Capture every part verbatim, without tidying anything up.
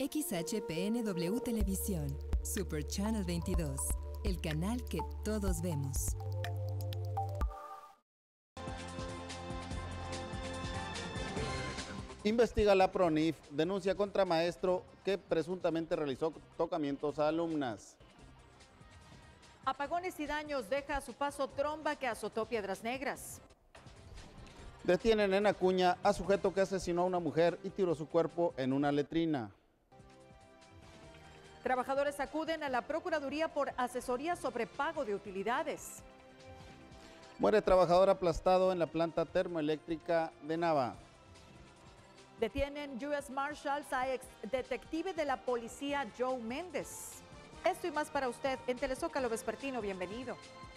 X H P N W Televisión, Super Channel veintidós, el canal que todos vemos. Investiga la PRONIF, denuncia contra maestro que presuntamente realizó tocamientos a alumnas. Apagones y daños deja a su paso tromba que azotó Piedras Negras. Detienen en Acuña a sujeto que asesinó a una mujer y tiró su cuerpo en una letrina. Trabajadores acuden a la Procuraduría por asesoría sobre pago de utilidades. Muere trabajador aplastado en la planta termoeléctrica de Nava. Detienen U S Marshals a ex detective de la policía Joe Méndez. Esto y más para usted en Telezócalo Vespertino. Bienvenido.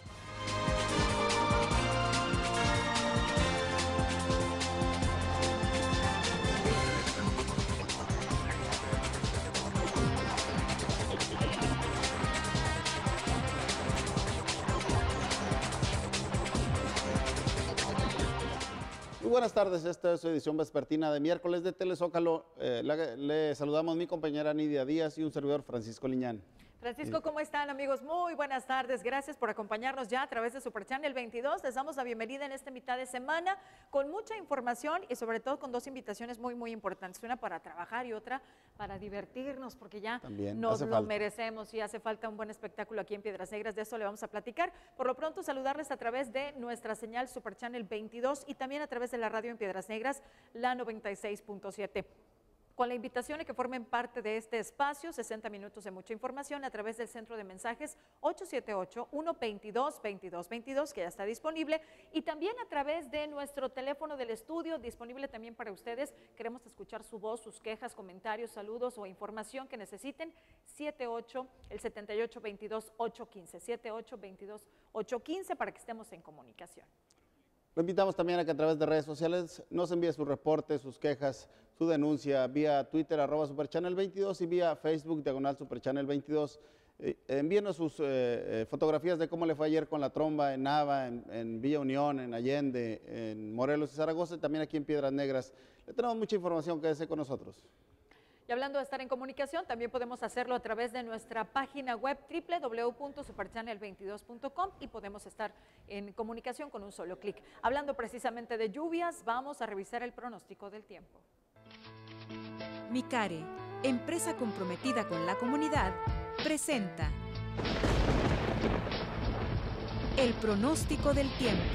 Muy buenas tardes, esta es su edición vespertina de miércoles de Telezócalo. Eh, le, le saludamos mi compañera Nidia Díaz y un servidor Francisco Liñán. Francisco, ¿cómo están, amigos? Muy buenas tardes. Gracias por acompañarnos ya a través de Super Channel veintidós. Les damos la bienvenida en esta mitad de semana con mucha información y sobre todo con dos invitaciones muy, muy importantes. Una para trabajar y otra para divertirnos, porque ya También nos lo falta. merecemos y hace falta un buen espectáculo aquí en Piedras Negras. De eso le vamos a platicar. Por lo pronto, saludarles a través de nuestra señal Super Channel veintidós y también a través de la radio en Piedras Negras, la noventa y seis punto siete. Con la invitación de que formen parte de este espacio, sesenta minutos de mucha información a través del centro de mensajes ocho siete ocho, uno dos dos, dos dos dos dos, que ya está disponible, y también a través de nuestro teléfono del estudio, disponible también para ustedes. Queremos escuchar su voz, sus quejas, comentarios, saludos o información que necesiten. siete ocho, el setenta y ocho, veintidós, ocho quince, siete ocho, veintidós, ocho quince, para que estemos en comunicación. Lo invitamos también a que a través de redes sociales nos envíe sus reportes, sus quejas, su denuncia vía Twitter, arroba Superchannel veintidós y vía Facebook, diagonal Superchannel veintidós. Eh, envíenos sus eh, eh, fotografías de cómo le fue ayer con la tromba en Nava, en, en Villa Unión, en Allende, en Morelos y Zaragoza, y también aquí en Piedras Negras. Le tenemos mucha información, quédese con nosotros. Y hablando de estar en comunicación, también podemos hacerlo a través de nuestra página web doble u doble u doble u punto superchannel veintidós punto com y podemos estar en comunicación con un solo clic. Hablando precisamente de lluvias, vamos a revisar el pronóstico del tiempo. Micare, empresa comprometida con la comunidad, presenta el pronóstico del tiempo.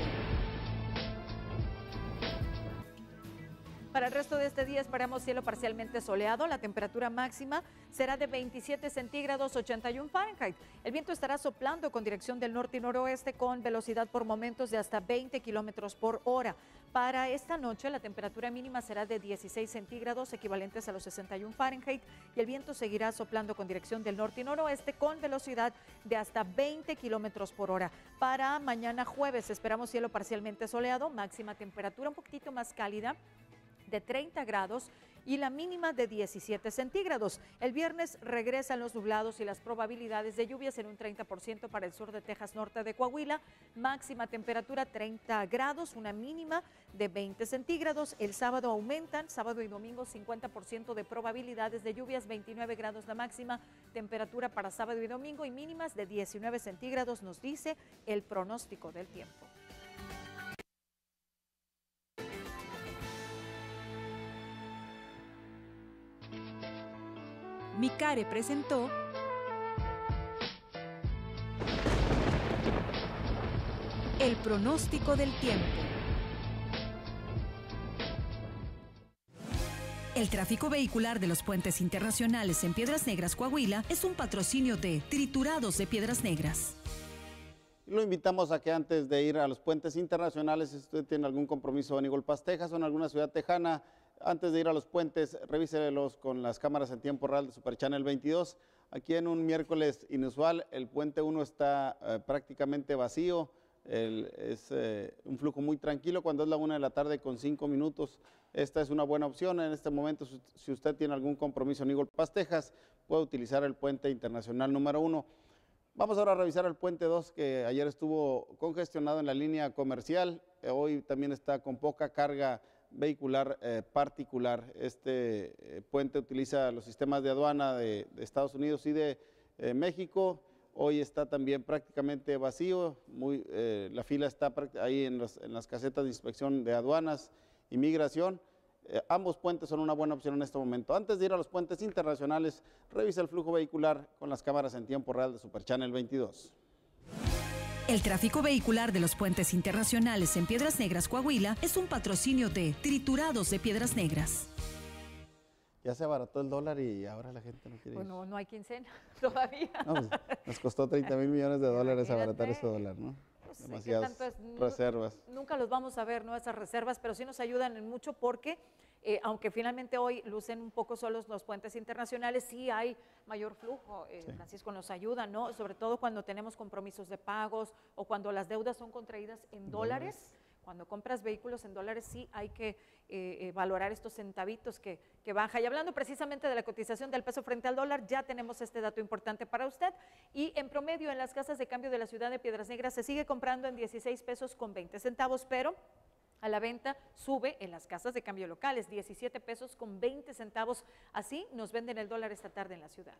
Para el resto de este día esperamos cielo parcialmente soleado. La temperatura máxima será de veintisiete centígrados, ochenta y uno Fahrenheit. El viento estará soplando con dirección del norte y noroeste con velocidad por momentos de hasta veinte kilómetros por hora. Para esta noche la temperatura mínima será de dieciséis centígrados, equivalentes a los sesenta y uno Fahrenheit, y el viento seguirá soplando con dirección del norte y noroeste con velocidad de hasta veinte kilómetros por hora. Para mañana jueves esperamos cielo parcialmente soleado, máxima temperatura un poquitito más cálida, de treinta grados y la mínima de diecisiete centígrados. El viernes regresan los nublados y las probabilidades de lluvias en un treinta por ciento para el sur de Texas, norte de Coahuila. Máxima temperatura treinta grados, una mínima de veinte centígrados. El sábado aumentan, sábado y domingo cincuenta por ciento de probabilidades de lluvias, veintinueve grados la máxima temperatura para sábado y domingo y mínimas de diecinueve centígrados, nos dice el pronóstico del tiempo. Micare presentó el pronóstico del tiempo. El tráfico vehicular de los puentes internacionales en Piedras Negras, Coahuila, es un patrocinio de Triturados de Piedras Negras. Lo invitamos a que antes de ir a los puentes internacionales, si usted tiene algún compromiso en Igolpaz, Texas o en alguna ciudad tejana, antes de ir a los puentes, revíselos con las cámaras en tiempo real de Super Channel veintidós. Aquí en un miércoles inusual, el puente uno está eh, prácticamente vacío, el, es eh, un flujo muy tranquilo cuando es la una de la tarde con cinco minutos. Esta es una buena opción en este momento. Si usted tiene algún compromiso en Igolpaz, Texas, puede utilizar el puente internacional número uno. Vamos ahora a revisar el puente dos, que ayer estuvo congestionado en la línea comercial. Hoy también está con poca carga vehicular eh, particular. Este eh, puente utiliza los sistemas de aduana de, de Estados Unidos y de eh, México. Hoy está también prácticamente vacío, muy, eh, la fila está ahí en, los, en las casetas de inspección de aduanas y migración. Eh, ambos puentes son una buena opción en este momento. Antes de ir a los puentes internacionales, revisa el flujo vehicular con las cámaras en tiempo real de Super Channel veintidós. El tráfico vehicular de los puentes internacionales en Piedras Negras, Coahuila, es un patrocinio de Triturados de Piedras Negras. Ya se abarató el dólar y ahora la gente no quiere ir. Bueno, no hay quincena todavía. No, pues, nos costó treinta mil millones de dólares abaratar ese dólar, ¿no? Pues, Demasiadas tanto es, reservas. Nunca los vamos a ver, ¿no? Esas reservas, pero sí nos ayudan en mucho porque, eh, aunque finalmente hoy lucen un poco solos los puentes internacionales, sí hay mayor flujo. Eh, sí. Francisco nos ayuda, ¿no? Sobre todo cuando tenemos compromisos de pagos o cuando las deudas son contraídas en dólares. dólares. Cuando compras vehículos en dólares sí hay que eh, eh, valorar estos centavitos que, que baja. Y hablando precisamente de la cotización del peso frente al dólar, ya tenemos este dato importante para usted. Y en promedio en las casas de cambio de la ciudad de Piedras Negras se sigue comprando en dieciséis pesos con veinte centavos, pero a la venta sube en las casas de cambio locales, diecisiete pesos con veinte centavos. Así nos venden el dólar esta tarde en la ciudad.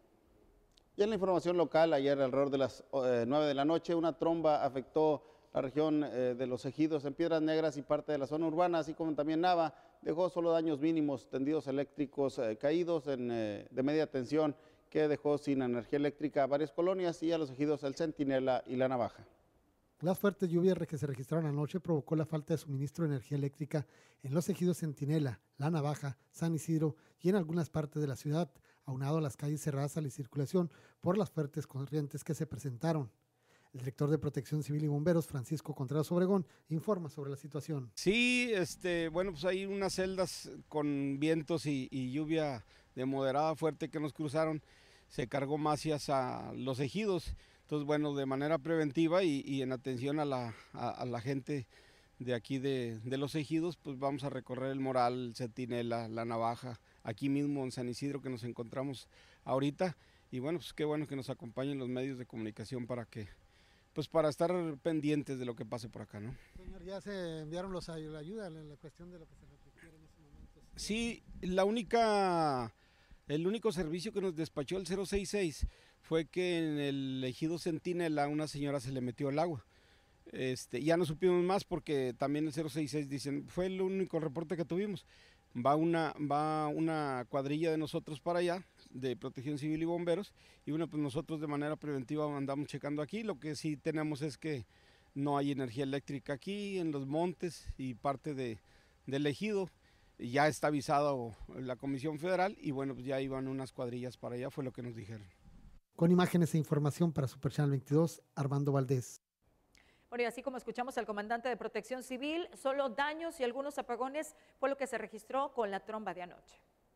Y en la información local, ayer alrededor de las eh, nueve de la noche, una tromba afectó la región eh, de Los Ejidos en Piedras Negras y parte de la zona urbana, así como también Nava. Dejó solo daños mínimos, tendidos eléctricos eh, caídos en, eh, de media tensión, que dejó sin energía eléctrica a varias colonias y a Los Ejidos el Centinela y la Navaja. Las fuertes lluvias que se registraron anoche provocó la falta de suministro de energía eléctrica en Los Ejidos Centinela, La Navaja, San Isidro y en algunas partes de la ciudad, aunado a las calles cerradas a la circulación por las fuertes corrientes que se presentaron. El director de Protección Civil y Bomberos, Francisco Contreras Obregón, informa sobre la situación. Sí, este, bueno, pues hay unas celdas con vientos y, y lluvia de moderada fuerte que nos cruzaron. Se cargó más hacia Los Ejidos. Entonces, bueno, de manera preventiva y, y en atención a la, a, a la gente de aquí de, de Los Ejidos, pues vamos a recorrer el Moral, el Centinela, la Navaja, aquí mismo en San Isidro que nos encontramos ahorita. Y bueno, pues qué bueno que nos acompañen los medios de comunicación para que pues para estar pendientes de lo que pase por acá, ¿no? Señor, ¿ya se enviaron los, la ayuda en la cuestión de lo que se requiere en estos momentos? Sí, la única, el único servicio que nos despachó el cero seis seis fue que en el ejido Centinela a una señora se le metió el agua. Este, ya no supimos más porque también el cero seis seis dicen, fue el único reporte que tuvimos. Va una, va una cuadrilla de nosotros para allá, de Protección Civil y Bomberos, y bueno, pues nosotros de manera preventiva andamos checando aquí. Lo que sí tenemos es que no hay energía eléctrica aquí en los montes y parte de, del ejido. Ya está avisado la Comisión Federal y bueno, pues ya iban unas cuadrillas para allá, fue lo que nos dijeron. Con imágenes e información para Super Channel veintidós, Armando Valdés. Bueno, y así como escuchamos al comandante de Protección Civil, solo daños y algunos apagones fue lo que se registró con la tromba de anoche.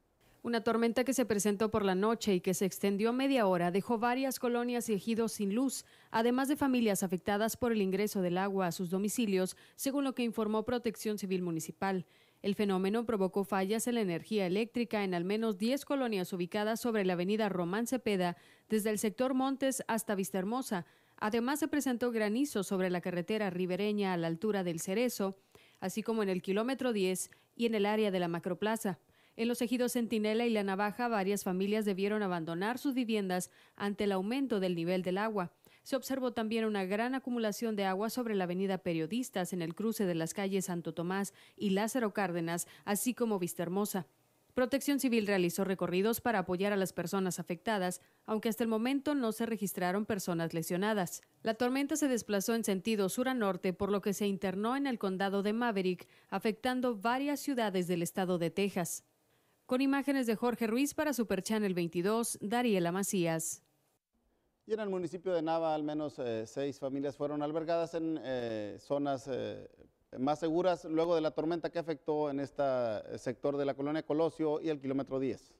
Una tormenta que se presentó por la noche y que se extendió media hora dejó varias colonias y ejidos sin luz, además de familias afectadas por el ingreso del agua a sus domicilios, según lo que informó Protección Civil Municipal. El fenómeno provocó fallas en la energía eléctrica en al menos diez colonias ubicadas sobre la avenida Román Cepeda, desde el sector Montes hasta Vistahermosa. Además, se presentó granizo sobre la carretera ribereña a la altura del Cerezo, así como en el kilómetro diez y en el área de la Macroplaza. En los ejidos Centinela y La Navaja, varias familias debieron abandonar sus viviendas ante el aumento del nivel del agua. Se observó también una gran acumulación de agua sobre la avenida Periodistas en el cruce de las calles Santo Tomás y Lázaro Cárdenas, así como Vistahermosa. Protección Civil realizó recorridos para apoyar a las personas afectadas, aunque hasta el momento no se registraron personas lesionadas. La tormenta se desplazó en sentido sur a norte, por lo que se internó en el condado de Maverick, afectando varias ciudades del estado de Texas. Con imágenes de Jorge Ruiz para Super Channel veintidós, Dariela Macías. Y en el municipio de Nava, al menos eh, seis familias fueron albergadas en eh, zonas eh, más seguras luego de la tormenta que afectó en este sector de la colonia Colosio y el kilómetro diez.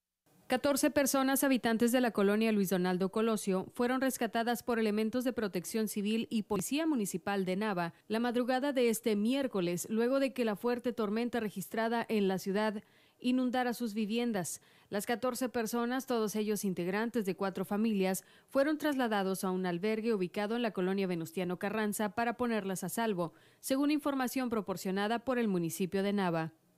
catorce personas habitantes de la colonia Luis Donaldo Colosio fueron rescatadas por elementos de Protección Civil y Policía Municipal de Nava la madrugada de este miércoles, luego de que la fuerte tormenta registrada en la ciudad inundara sus viviendas. Las catorce personas, todos ellos integrantes de cuatro familias, fueron trasladados a un albergue ubicado en la colonia Venustiano Carranza para ponerlas a salvo, según información proporcionada por el municipio de Nava.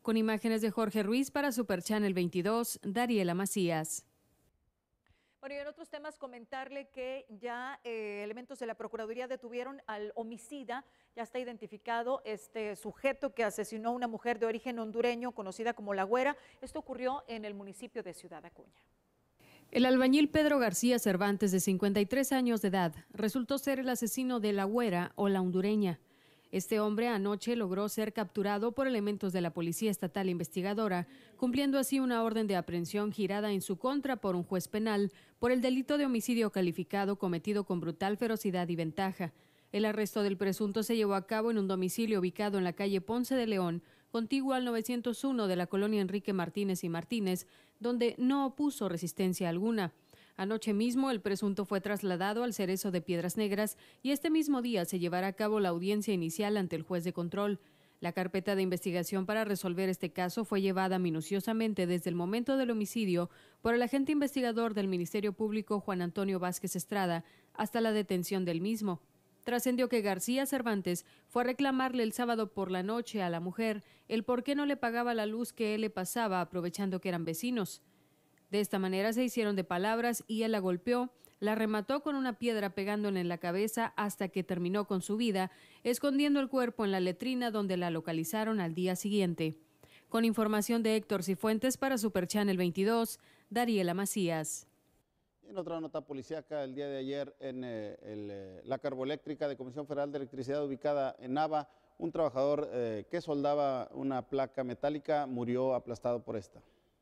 Con imágenes de Jorge Ruiz para Super Channel veintidós, Dariela Macías. Bueno, y en otros temas comentarle que ya eh, elementos de la Procuraduría detuvieron al homicida. Ya está identificado este sujeto que asesinó a una mujer de origen hondureño conocida como La Güera. Esto ocurrió en el municipio de Ciudad Acuña. El albañil Pedro García Cervantes, de cincuenta y tres años de edad, resultó ser el asesino de La Güera o La Hondureña. Este hombre anoche logró ser capturado por elementos de la Policía Estatal Investigadora, cumpliendo así una orden de aprehensión girada en su contra por un juez penal por el delito de homicidio calificado cometido con brutal ferocidad y ventaja. El arresto del presunto se llevó a cabo en un domicilio ubicado en la calle Ponce de León, contiguo al novecientos uno de la colonia Enrique Martínez y Martínez, donde no opuso resistencia alguna. Anoche mismo el presunto fue trasladado al Cerezo de Piedras Negras y este mismo día se llevará a cabo la audiencia inicial ante el juez de control. La carpeta de investigación para resolver este caso fue llevada minuciosamente desde el momento del homicidio por el agente investigador del Ministerio Público Juan Antonio Vázquez Estrada hasta la detención del mismo. Trascendió que García Cervantes fue a reclamarle el sábado por la noche a la mujer el por qué no le pagaba la luz que él le pasaba aprovechando que eran vecinos. De esta manera se hicieron de palabras y él la golpeó, la remató con una piedra pegándole en la cabeza hasta que terminó con su vida, escondiendo el cuerpo en la letrina donde la localizaron al día siguiente. Con información de Héctor Cifuentes para Super Channel veintidós, Dariela Macías. En otra nota policíaca, el día de ayer en eh, el, eh, la carboeléctrica de Comisión Federal de Electricidad ubicada en Nava, un trabajador eh, que soldaba una placa metálica murió aplastado por esta.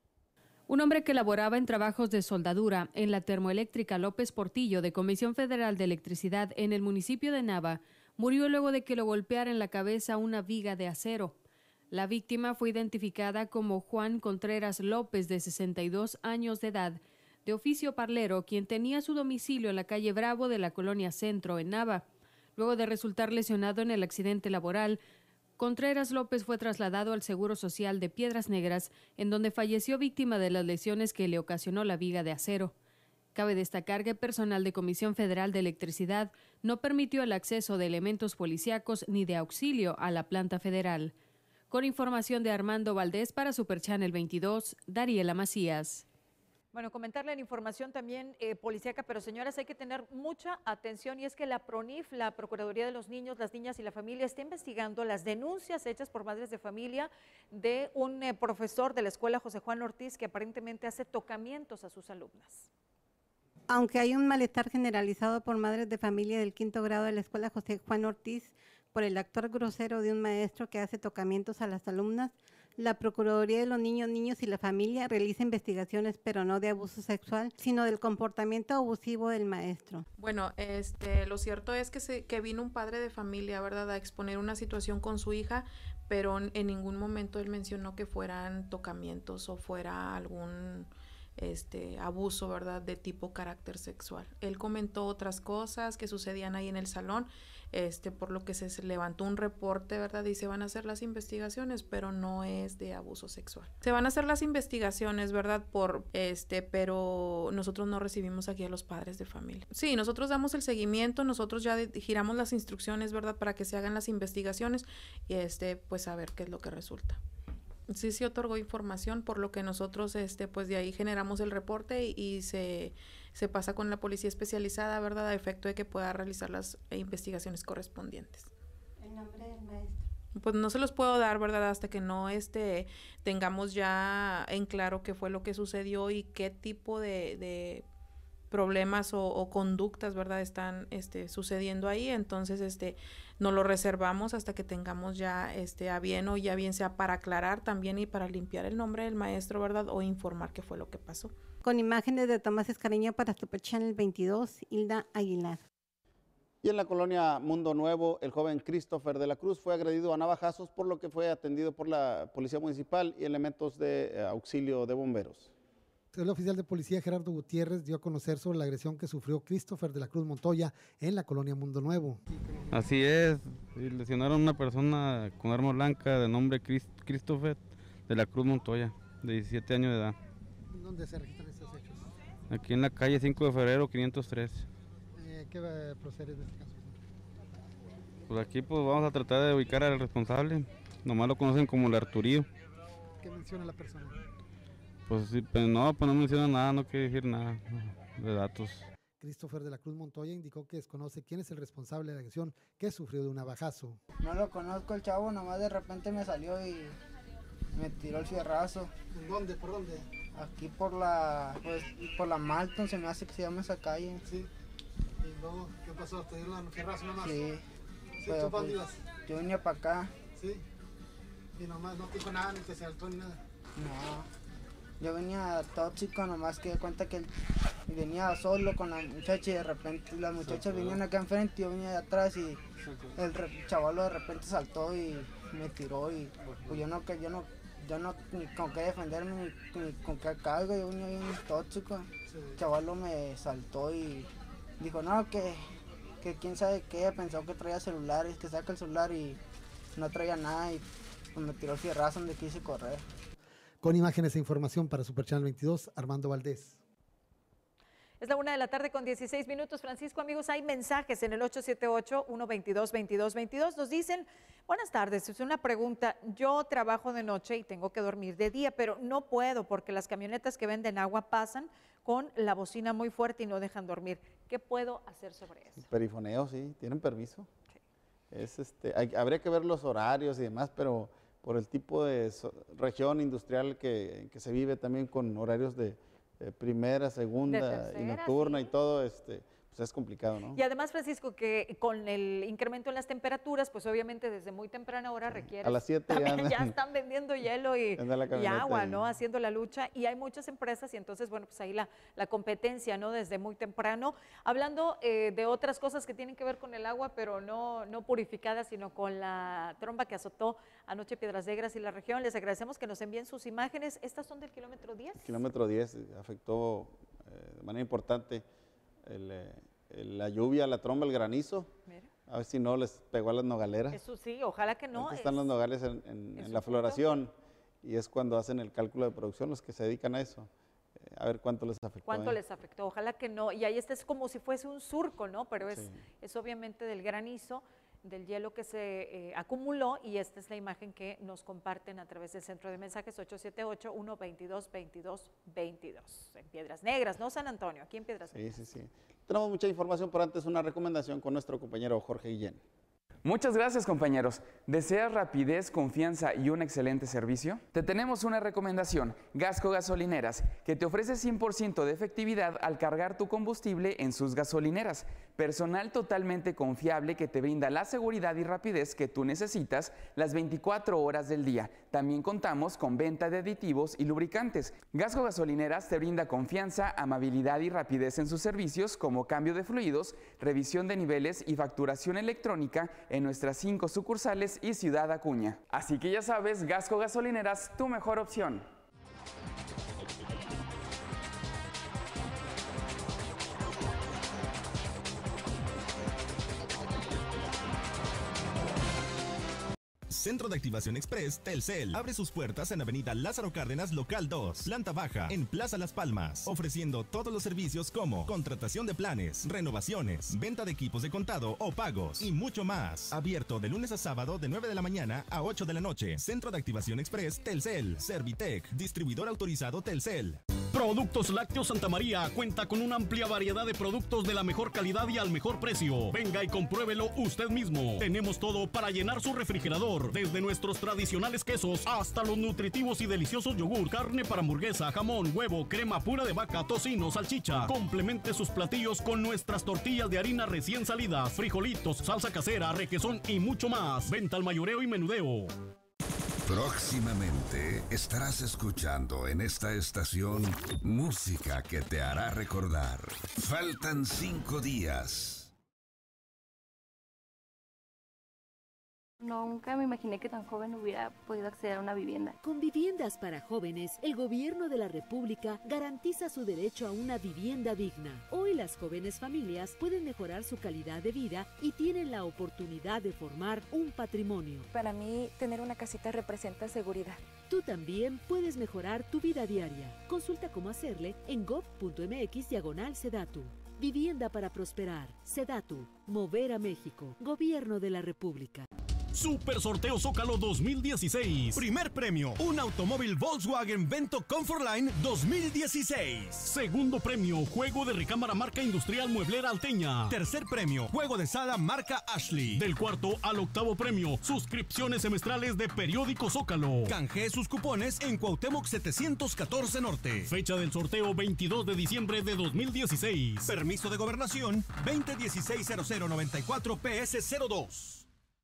Un hombre que laboraba en trabajos de soldadura en la termoeléctrica López Portillo de Comisión Federal de Electricidad en el municipio de Nava murió luego de que lo golpeara en la cabeza una viga de acero. La víctima fue identificada como Juan Contreras López, de sesenta y dos años de edad, de oficio parlero, quien tenía su domicilio en la calle Bravo de la colonia Centro, en Nava. Luego de resultar lesionado en el accidente laboral, Contreras López fue trasladado al Seguro Social de Piedras Negras, en donde falleció víctima de las lesiones que le ocasionó la viga de acero. Cabe destacar que personal de Comisión Federal de Electricidad no permitió el acceso de elementos policíacos ni de auxilio a la planta federal. Con información de Armando Valdés para Super Channel veintidós, Dariela Macías. Bueno, comentarle la información también eh, policíaca, pero señoras, hay que tener mucha atención y es que la PRONIF, la Procuraduría de los Niños, las Niñas y la Familia, está investigando las denuncias hechas por madres de familia de un eh, profesor de la escuela José Juan Ortiz que aparentemente hace tocamientos a sus alumnas. Aunque hay un malestar generalizado por madres de familia del quinto grado de la escuela José Juan Ortiz por el actuar grosero de un maestro que hace tocamientos a las alumnas, la Procuraduría de los Niños, Niños y la Familia realiza investigaciones, pero no de abuso sexual, sino del comportamiento abusivo del maestro. Bueno, este, lo cierto es que, se, que vino un padre de familia, ¿verdad?, a exponer una situación con su hija, pero en ningún momento él mencionó que fueran tocamientos o fuera algún este abuso, ¿verdad?, de tipo carácter sexual. Él comentó otras cosas que sucedían ahí en el salón, este por lo que se, se levantó un reporte, ¿verdad?, y se van a hacer las investigaciones, pero no es de abuso sexual. Se van a hacer las investigaciones, ¿verdad?, por este, pero nosotros no recibimos aquí a los padres de familia. Sí, nosotros damos el seguimiento, nosotros ya giramos las instrucciones, ¿verdad?, para que se hagan las investigaciones y este pues a ver qué es lo que resulta. Sí, se otorgó información, por lo que nosotros, este, pues de ahí generamos el reporte y, y se, se pasa con la policía especializada, ¿verdad?, a efecto de que pueda realizar las investigaciones correspondientes. ¿El nombre del maestro? Pues no se los puedo dar, ¿verdad?, hasta que no este, tengamos ya en claro qué fue lo que sucedió y qué tipo de, de problemas o, o conductas, ¿verdad?, están este, sucediendo ahí. Entonces, este, nos lo reservamos hasta que tengamos ya este, a bien o ya bien sea para aclarar también y para limpiar el nombre del maestro, ¿verdad?, o informar qué fue lo que pasó. Con imágenes de Tomás Escariño para Super Channel veintidós, Hilda Aguilar. Y en la colonia Mundo Nuevo, el joven Christopher de la Cruz fue agredido a navajazos, por lo que fue atendido por la Policía Municipal y elementos de eh, auxilio de bomberos. El oficial de policía Gerardo Gutiérrez dio a conocer sobre la agresión que sufrió Christopher de la Cruz Montoya en la colonia Mundo Nuevo. Así es, lesionaron a una persona con arma blanca de nombre Chris, Christopher de la Cruz Montoya, de diecisiete años de edad. ¿Dónde se registran estos hechos? Aquí en la calle cinco de febrero, quinientos tres. Eh, ¿Qué va a proceder en este caso? Pues aquí pues vamos a tratar de ubicar al responsable, nomás lo conocen como el Arturío. ¿Qué menciona la persona? Pues sí, pues no, pues no menciona nada, no quiere decir nada de datos. Christopher de la Cruz Montoya indicó que desconoce quién es el responsable de la agresión que sufrió de un navajazo. No lo conozco el chavo, nomás de repente me salió y me tiró el fierrazo. ¿En dónde? ¿Por dónde? Aquí por la, pues, por la Malton, se me hace que se llama esa calle. Sí. ¿Y luego qué pasó? ¿Te dieron el fierrazo nomás? Sí. ¿Sí? Pero, ¿Tú para dónde pues, ibas? yo venía para acá. Sí. Y nomás no te dijo nada, ni te saltó ni nada. No. Yo venía tóxico, nomás que de cuenta que él venía solo con la muchacha y de repente las muchachas venían acá enfrente y yo venía de atrás y el chaval de repente saltó y me tiró y pues yo no, que yo no, yo no ni con qué defenderme ni, ni con qué cargo, yo venía bien tóxico. El chaval me saltó y dijo no, que, que quién sabe qué, pensó que traía celulares, que saca el celular y no traía nada y pues me tiró el fierrazo donde quise correr. Con imágenes e información para Super Channel veintidós, Armando Valdés. Es la una de la tarde con dieciséis minutos. Francisco, amigos, hay mensajes en el ocho siete ocho, uno dos dos, veintidós veintidós. Nos dicen, buenas tardes, es una pregunta. Yo trabajo de noche y tengo que dormir de día, pero no puedo porque las camionetas que venden agua pasan con la bocina muy fuerte y no dejan dormir. ¿Qué puedo hacer sobre eso? Perifoneo, sí, ¿tienen permiso? Sí. Es este, hay, habría que ver los horarios y demás, pero por el tipo de so, región industrial que, que se vive también con horarios de eh, primera, segunda tercera, y nocturna sí. y todo, este, pues es complicado, ¿no? Y además, Francisco, que con el incremento en las temperaturas, pues obviamente desde muy temprana hora requiere. A las siete ya, ya están vendiendo hielo y, y agua, ¿no? Y... haciendo la lucha, y hay muchas empresas, y entonces, bueno, pues ahí la, la competencia, ¿no? Desde muy temprano. Hablando eh, de otras cosas que tienen que ver con el agua, pero no, no purificada, sino con la tromba que azotó anoche Piedras Negras y la región. Les agradecemos que nos envíen sus imágenes. ¿Estas son del kilómetro diez? El kilómetro diez afectó eh, de manera importante el, el, la lluvia, la tromba, el granizo. Mira. A ver si no les pegó a las nogaleras. Eso sí, ojalá que no. Aquí están es, los nogales en, en, en la floración y es cuando hacen el cálculo de producción los que se dedican a eso. Eh, a ver cuánto les afectó. ¿Cuánto eh? les afectó? Ojalá que no. Y ahí este es como si fuese un surco, ¿no? Pero es, sí. es obviamente del granizo, del hielo que se eh, acumuló, y esta es la imagen que nos comparten a través del centro de mensajes ocho siete ocho, uno dos dos, veintidós veintidós. En Piedras Negras, ¿no, San Antonio? Aquí en Piedras Negras. Sí, sí, sí. Tenemos mucha información, pero antes una recomendación con nuestro compañero Jorge Guillén. Muchas gracias, compañeros. ¿Deseas rapidez, confianza y un excelente servicio? Te tenemos una recomendación, Gasco Gasolineras, que te ofrece cien por ciento de efectividad al cargar tu combustible en sus gasolineras. Personal totalmente confiable que te brinda la seguridad y rapidez que tú necesitas las veinticuatro horas del día. También contamos con venta de aditivos y lubricantes. Gasco Gasolineras te brinda confianza, amabilidad y rapidez en sus servicios como cambio de fluidos, revisión de niveles y facturación electrónica en nuestras cinco sucursales y Ciudad Acuña. Así que ya sabes, Gasco Gasolineras, tu mejor opción. Centro de Activación Express Telcel abre sus puertas en Avenida Lázaro Cárdenas, local dos, planta baja, en Plaza Las Palmas, ofreciendo todos los servicios como contratación de planes, renovaciones, venta de equipos de contado o pagos y mucho más. Abierto de lunes a sábado de nueve de la mañana a ocho de la noche. Centro de Activación Express Telcel, Servitec, distribuidor autorizado Telcel. Productos Lácteos Santa María cuenta con una amplia variedad de productos de la mejor calidad y al mejor precio. Venga y compruébelo usted mismo. Tenemos todo para llenar su refrigerador, desde nuestros tradicionales quesos hasta los nutritivos y deliciosos yogur, carne para hamburguesa, jamón, huevo, crema pura de vaca, tocino, salchicha. Complemente sus platillos con nuestras tortillas de harina recién salidas, frijolitos, salsa casera, requesón y mucho más. Venta al mayoreo y menudeo. Próximamente estarás escuchando en esta estación música que te hará recordar. Faltan cinco días. Nunca me imaginé que tan joven hubiera podido acceder a una vivienda. Con Viviendas para Jóvenes, el Gobierno de la República garantiza su derecho a una vivienda digna. Hoy las jóvenes familias pueden mejorar su calidad de vida y tienen la oportunidad de formar un patrimonio. Para mí, tener una casita representa seguridad. Tú también puedes mejorar tu vida diaria. Consulta cómo hacerle en gov.mx diagonal Sedatu. Vivienda para prosperar. Sedatu. Mover a México. Gobierno de la República. Super Sorteo Zócalo dos mil dieciséis. Primer premio, un automóvil Volkswagen Vento Comfortline dos mil dieciséis. Segundo premio, juego de recámara marca industrial mueblera Alteña. Tercer premio, juego de sala marca Ashley. Del cuarto al octavo premio, suscripciones semestrales de Periódico Zócalo. Canjee sus cupones en Cuauhtémoc setecientos catorce Norte. Fecha del sorteo veintidós de diciembre de dos mil dieciséis. Permiso de gobernación veinte dieciséis cero cero noventa y cuatro P S cero dos.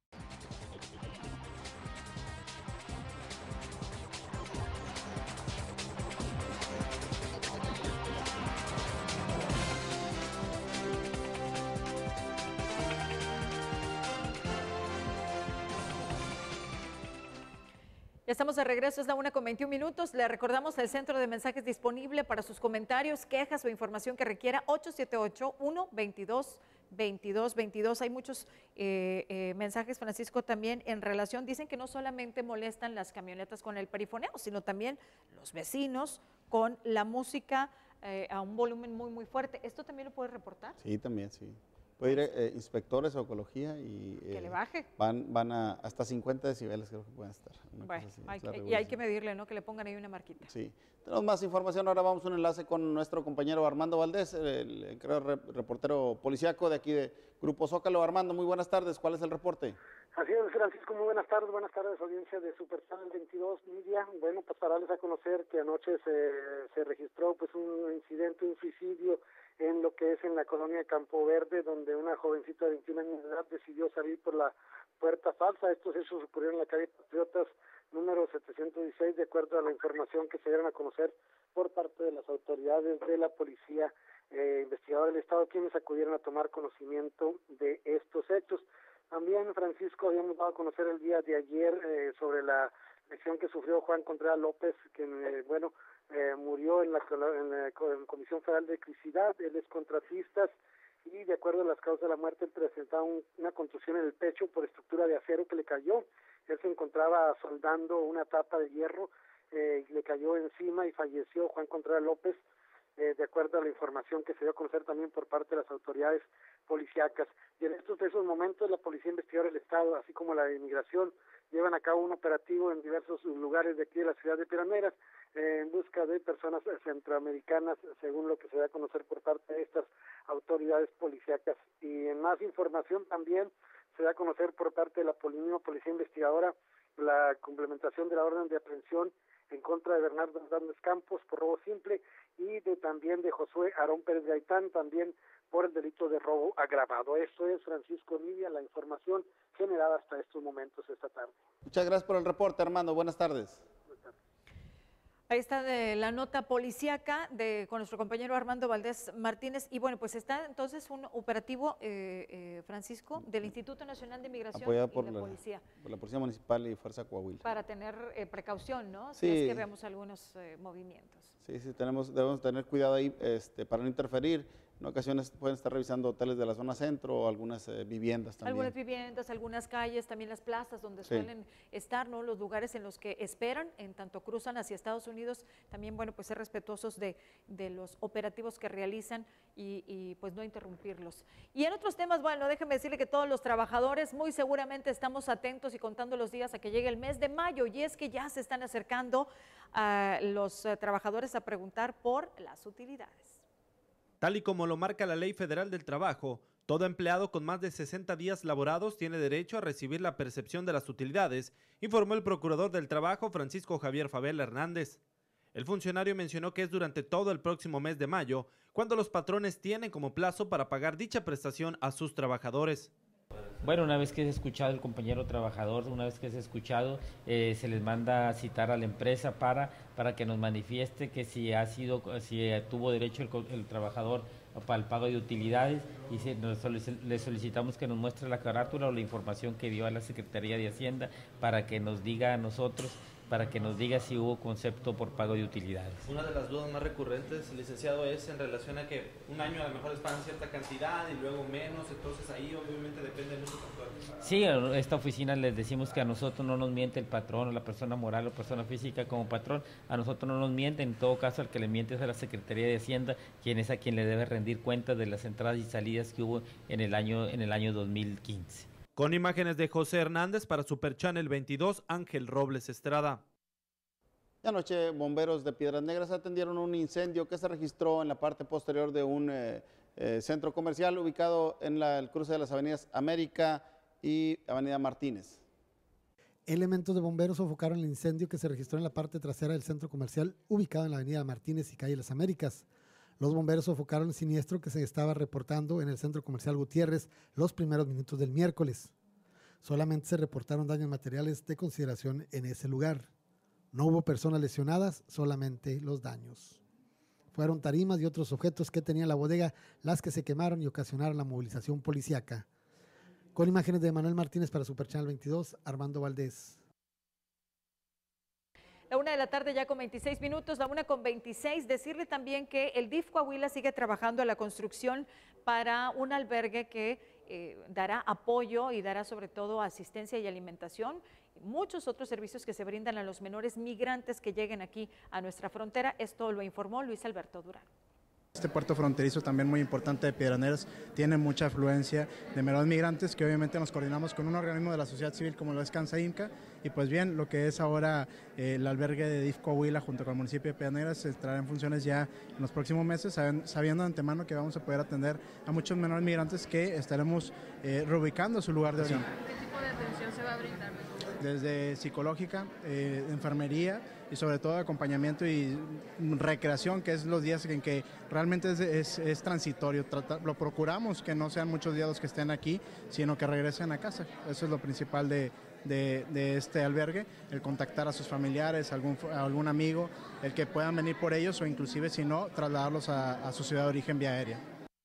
Estamos de regreso, es la una con veintiún minutos. Le recordamos el centro de mensajes disponible para sus comentarios, quejas o información que requiera, ocho siete ocho, uno veintidós, veintidós veintidós. Hay muchos eh, eh, mensajes, Francisco, también en relación, dicen que no solamente molestan las camionetas con el perifoneo, sino también los vecinos con la música eh, a un volumen muy, muy fuerte. ¿Esto también lo puede reportar? Sí, también, sí. Puede ir eh, inspectores de ecología y eh, que le baje. Van, van a hasta cincuenta decibeles, creo que pueden estar. Bueno, así, hay que, y hay que medirle, ¿no? Que le pongan ahí una marquita. Sí. Tenemos más información. Ahora vamos a un enlace con nuestro compañero Armando Valdés, el, el creo, reportero policiaco de aquí de Grupo Zócalo. Armando, muy buenas tardes. ¿Cuál es el reporte? Así es, Francisco, muy buenas tardes. Buenas tardes, audiencia de Superchannel veintidós Media. Bueno, pues para darles a conocer que anoche se, se registró pues un incidente, un suicidio en lo que es en la colonia Campo Verde, donde una jovencita de veintiún años de edad decidió salir por la puerta falsa. Estos hechos ocurrieron en la calle Patriotas número setecientos dieciséis, de acuerdo a la información que se dieron a conocer por parte de las autoridades de la policía eh, investigadora del Estado, quienes acudieron a tomar conocimiento de estos hechos. También, Francisco, habíamos dado a conocer el día de ayer eh, sobre la lesión que sufrió Juan Contreras López, que, eh, bueno, eh, murió en la, en la Comisión Federal de Electricidad. Él es contratista y, de acuerdo a las causas de la muerte, él presentaba un, una contusión en el pecho por estructura de acero que le cayó. Él se encontraba soldando una tapa de hierro, eh, le cayó encima y falleció Juan Contreras López, eh, de acuerdo a la información que se dio a conocer también por parte de las autoridades policíacas. Y en estos esos momentos la Policía Investigadora del Estado, así como la de Inmigración, llevan a cabo un operativo en diversos lugares de aquí de la ciudad de Piedras eh, en busca de personas centroamericanas, según lo que se da a conocer por parte de estas autoridades policíacas. Y en más información también se da a conocer por parte de la misma Policía Investigadora la complementación de la orden de aprehensión en contra de Bernardo Hernández Campos por robo simple y de también de Josué Aarón Pérez Gaitán, también por el delito de robo agravado. Esto es, Francisco Nidia, la información generada hasta estos momentos esta tarde. Muchas gracias por el reporte, Armando. Buenas tardes. Ahí está de la nota policíaca de, con nuestro compañero Armando Valdés Martínez. Y bueno, pues está entonces un operativo, eh, eh, Francisco, del Instituto Nacional de Migración apoyado por y la, la Policía. Por la Policía Municipal y Fuerza Coahuila. Para tener eh, precaución, ¿no? Sí. Si es que vemos algunos eh, movimientos. Sí, sí, tenemos, debemos tener cuidado ahí este, para no interferir. En ocasiones pueden estar revisando hoteles de la zona centro o algunas eh, viviendas también. Algunas viviendas, algunas calles, también las plazas donde sí. suelen estar, ¿no? Los lugares en los que esperan, en tanto cruzan hacia Estados Unidos, también, bueno, pues ser respetuosos de, de los operativos que realizan y, y pues no interrumpirlos. Y en otros temas, bueno, déjeme decirle que todos los trabajadores muy seguramente estamos atentos y contando los días a que llegue el mes de mayo, y es que ya se están acercando a los uh, trabajadores a preguntar por las utilidades. Tal y como lo marca la Ley Federal del Trabajo, todo empleado con más de sesenta días laborados tiene derecho a recibir la percepción de las utilidades, informó el procurador del Trabajo, Francisco Javier Favela Hernández. El funcionario mencionó que es durante todo el próximo mes de mayo cuando los patrones tienen como plazo para pagar dicha prestación a sus trabajadores. Bueno, una vez que es escuchado el compañero trabajador, una vez que es escuchado, eh, se les manda a citar a la empresa para, para que nos manifieste que si ha sido, si tuvo derecho el, el trabajador para el pago de utilidades, y si nos solic- le solicitamos que nos muestre la carátula o la información que dio a la Secretaría de Hacienda para que nos diga a nosotros, para que nos diga si hubo concepto por pago de utilidades. Una de las dudas más recurrentes, licenciado, es en relación a que un año a lo mejor les pagan cierta cantidad y luego menos, entonces ahí obviamente depende de muchos factores. Sí, a esta oficina les decimos que a nosotros no nos miente el patrón, o la persona moral o persona física como patrón, a nosotros no nos miente, en todo caso al que le miente es a la Secretaría de Hacienda, quien es a quien le debe rendir cuentas de las entradas y salidas que hubo en el año, en el año dos mil quince. Con imágenes de José Hernández para Super Channel veintidós, Ángel Robles Estrada. Anoche, bomberos de Piedras Negras atendieron un incendio que se registró en la parte posterior de un eh, eh, centro comercial ubicado en la, el cruce de las avenidas América y Avenida Martínez. Elementos de bomberos sofocaron el incendio que se registró en la parte trasera del centro comercial ubicado en la Avenida Martínez y Calle Las Américas. Los bomberos sofocaron el siniestro que se estaba reportando en el centro comercial Gutiérrez los primeros minutos del miércoles. Solamente se reportaron daños materiales de consideración en ese lugar. No hubo personas lesionadas, solamente los daños. Fueron tarimas y otros objetos que tenía la bodega las que se quemaron y ocasionaron la movilización policíaca. Con imágenes de Manuel Martínez para Super Channel veintidós, Armando Valdés. La una de la tarde ya con veintiséis minutos, la una con veintiséis. Decirle también que el D I F Coahuila sigue trabajando a la construcción para un albergue que eh, dará apoyo y dará sobre todo asistencia y alimentación. Muchos otros servicios que se brindan a los menores migrantes que lleguen aquí a nuestra frontera. Esto lo informó Luis Alberto Durán. Este puerto fronterizo también muy importante de Piedras Negras tiene mucha afluencia de menores migrantes que obviamente nos coordinamos con un organismo de la sociedad civil como lo es Cansa Inca y pues bien, lo que es ahora eh, el albergue de D I F Coahuila junto con el municipio de Piedras Negras se estará en funciones ya en los próximos meses, sabiendo de antemano que vamos a poder atender a muchos menores migrantes que estaremos eh, reubicando a su lugar de origen. ¿Qué tipo de atención se va a brindar? Desde psicológica, eh, enfermería y sobre todo acompañamiento y recreación, que es los días en que realmente es, es, es transitorio. Trata, lo procuramos que no sean muchos días los que estén aquí, sino que regresen a casa. Eso es lo principal de, de, de este albergue, el contactar a sus familiares, algún, a algún amigo, el que puedan venir por ellos o inclusive si no, trasladarlos a, a su ciudad de origen vía aérea.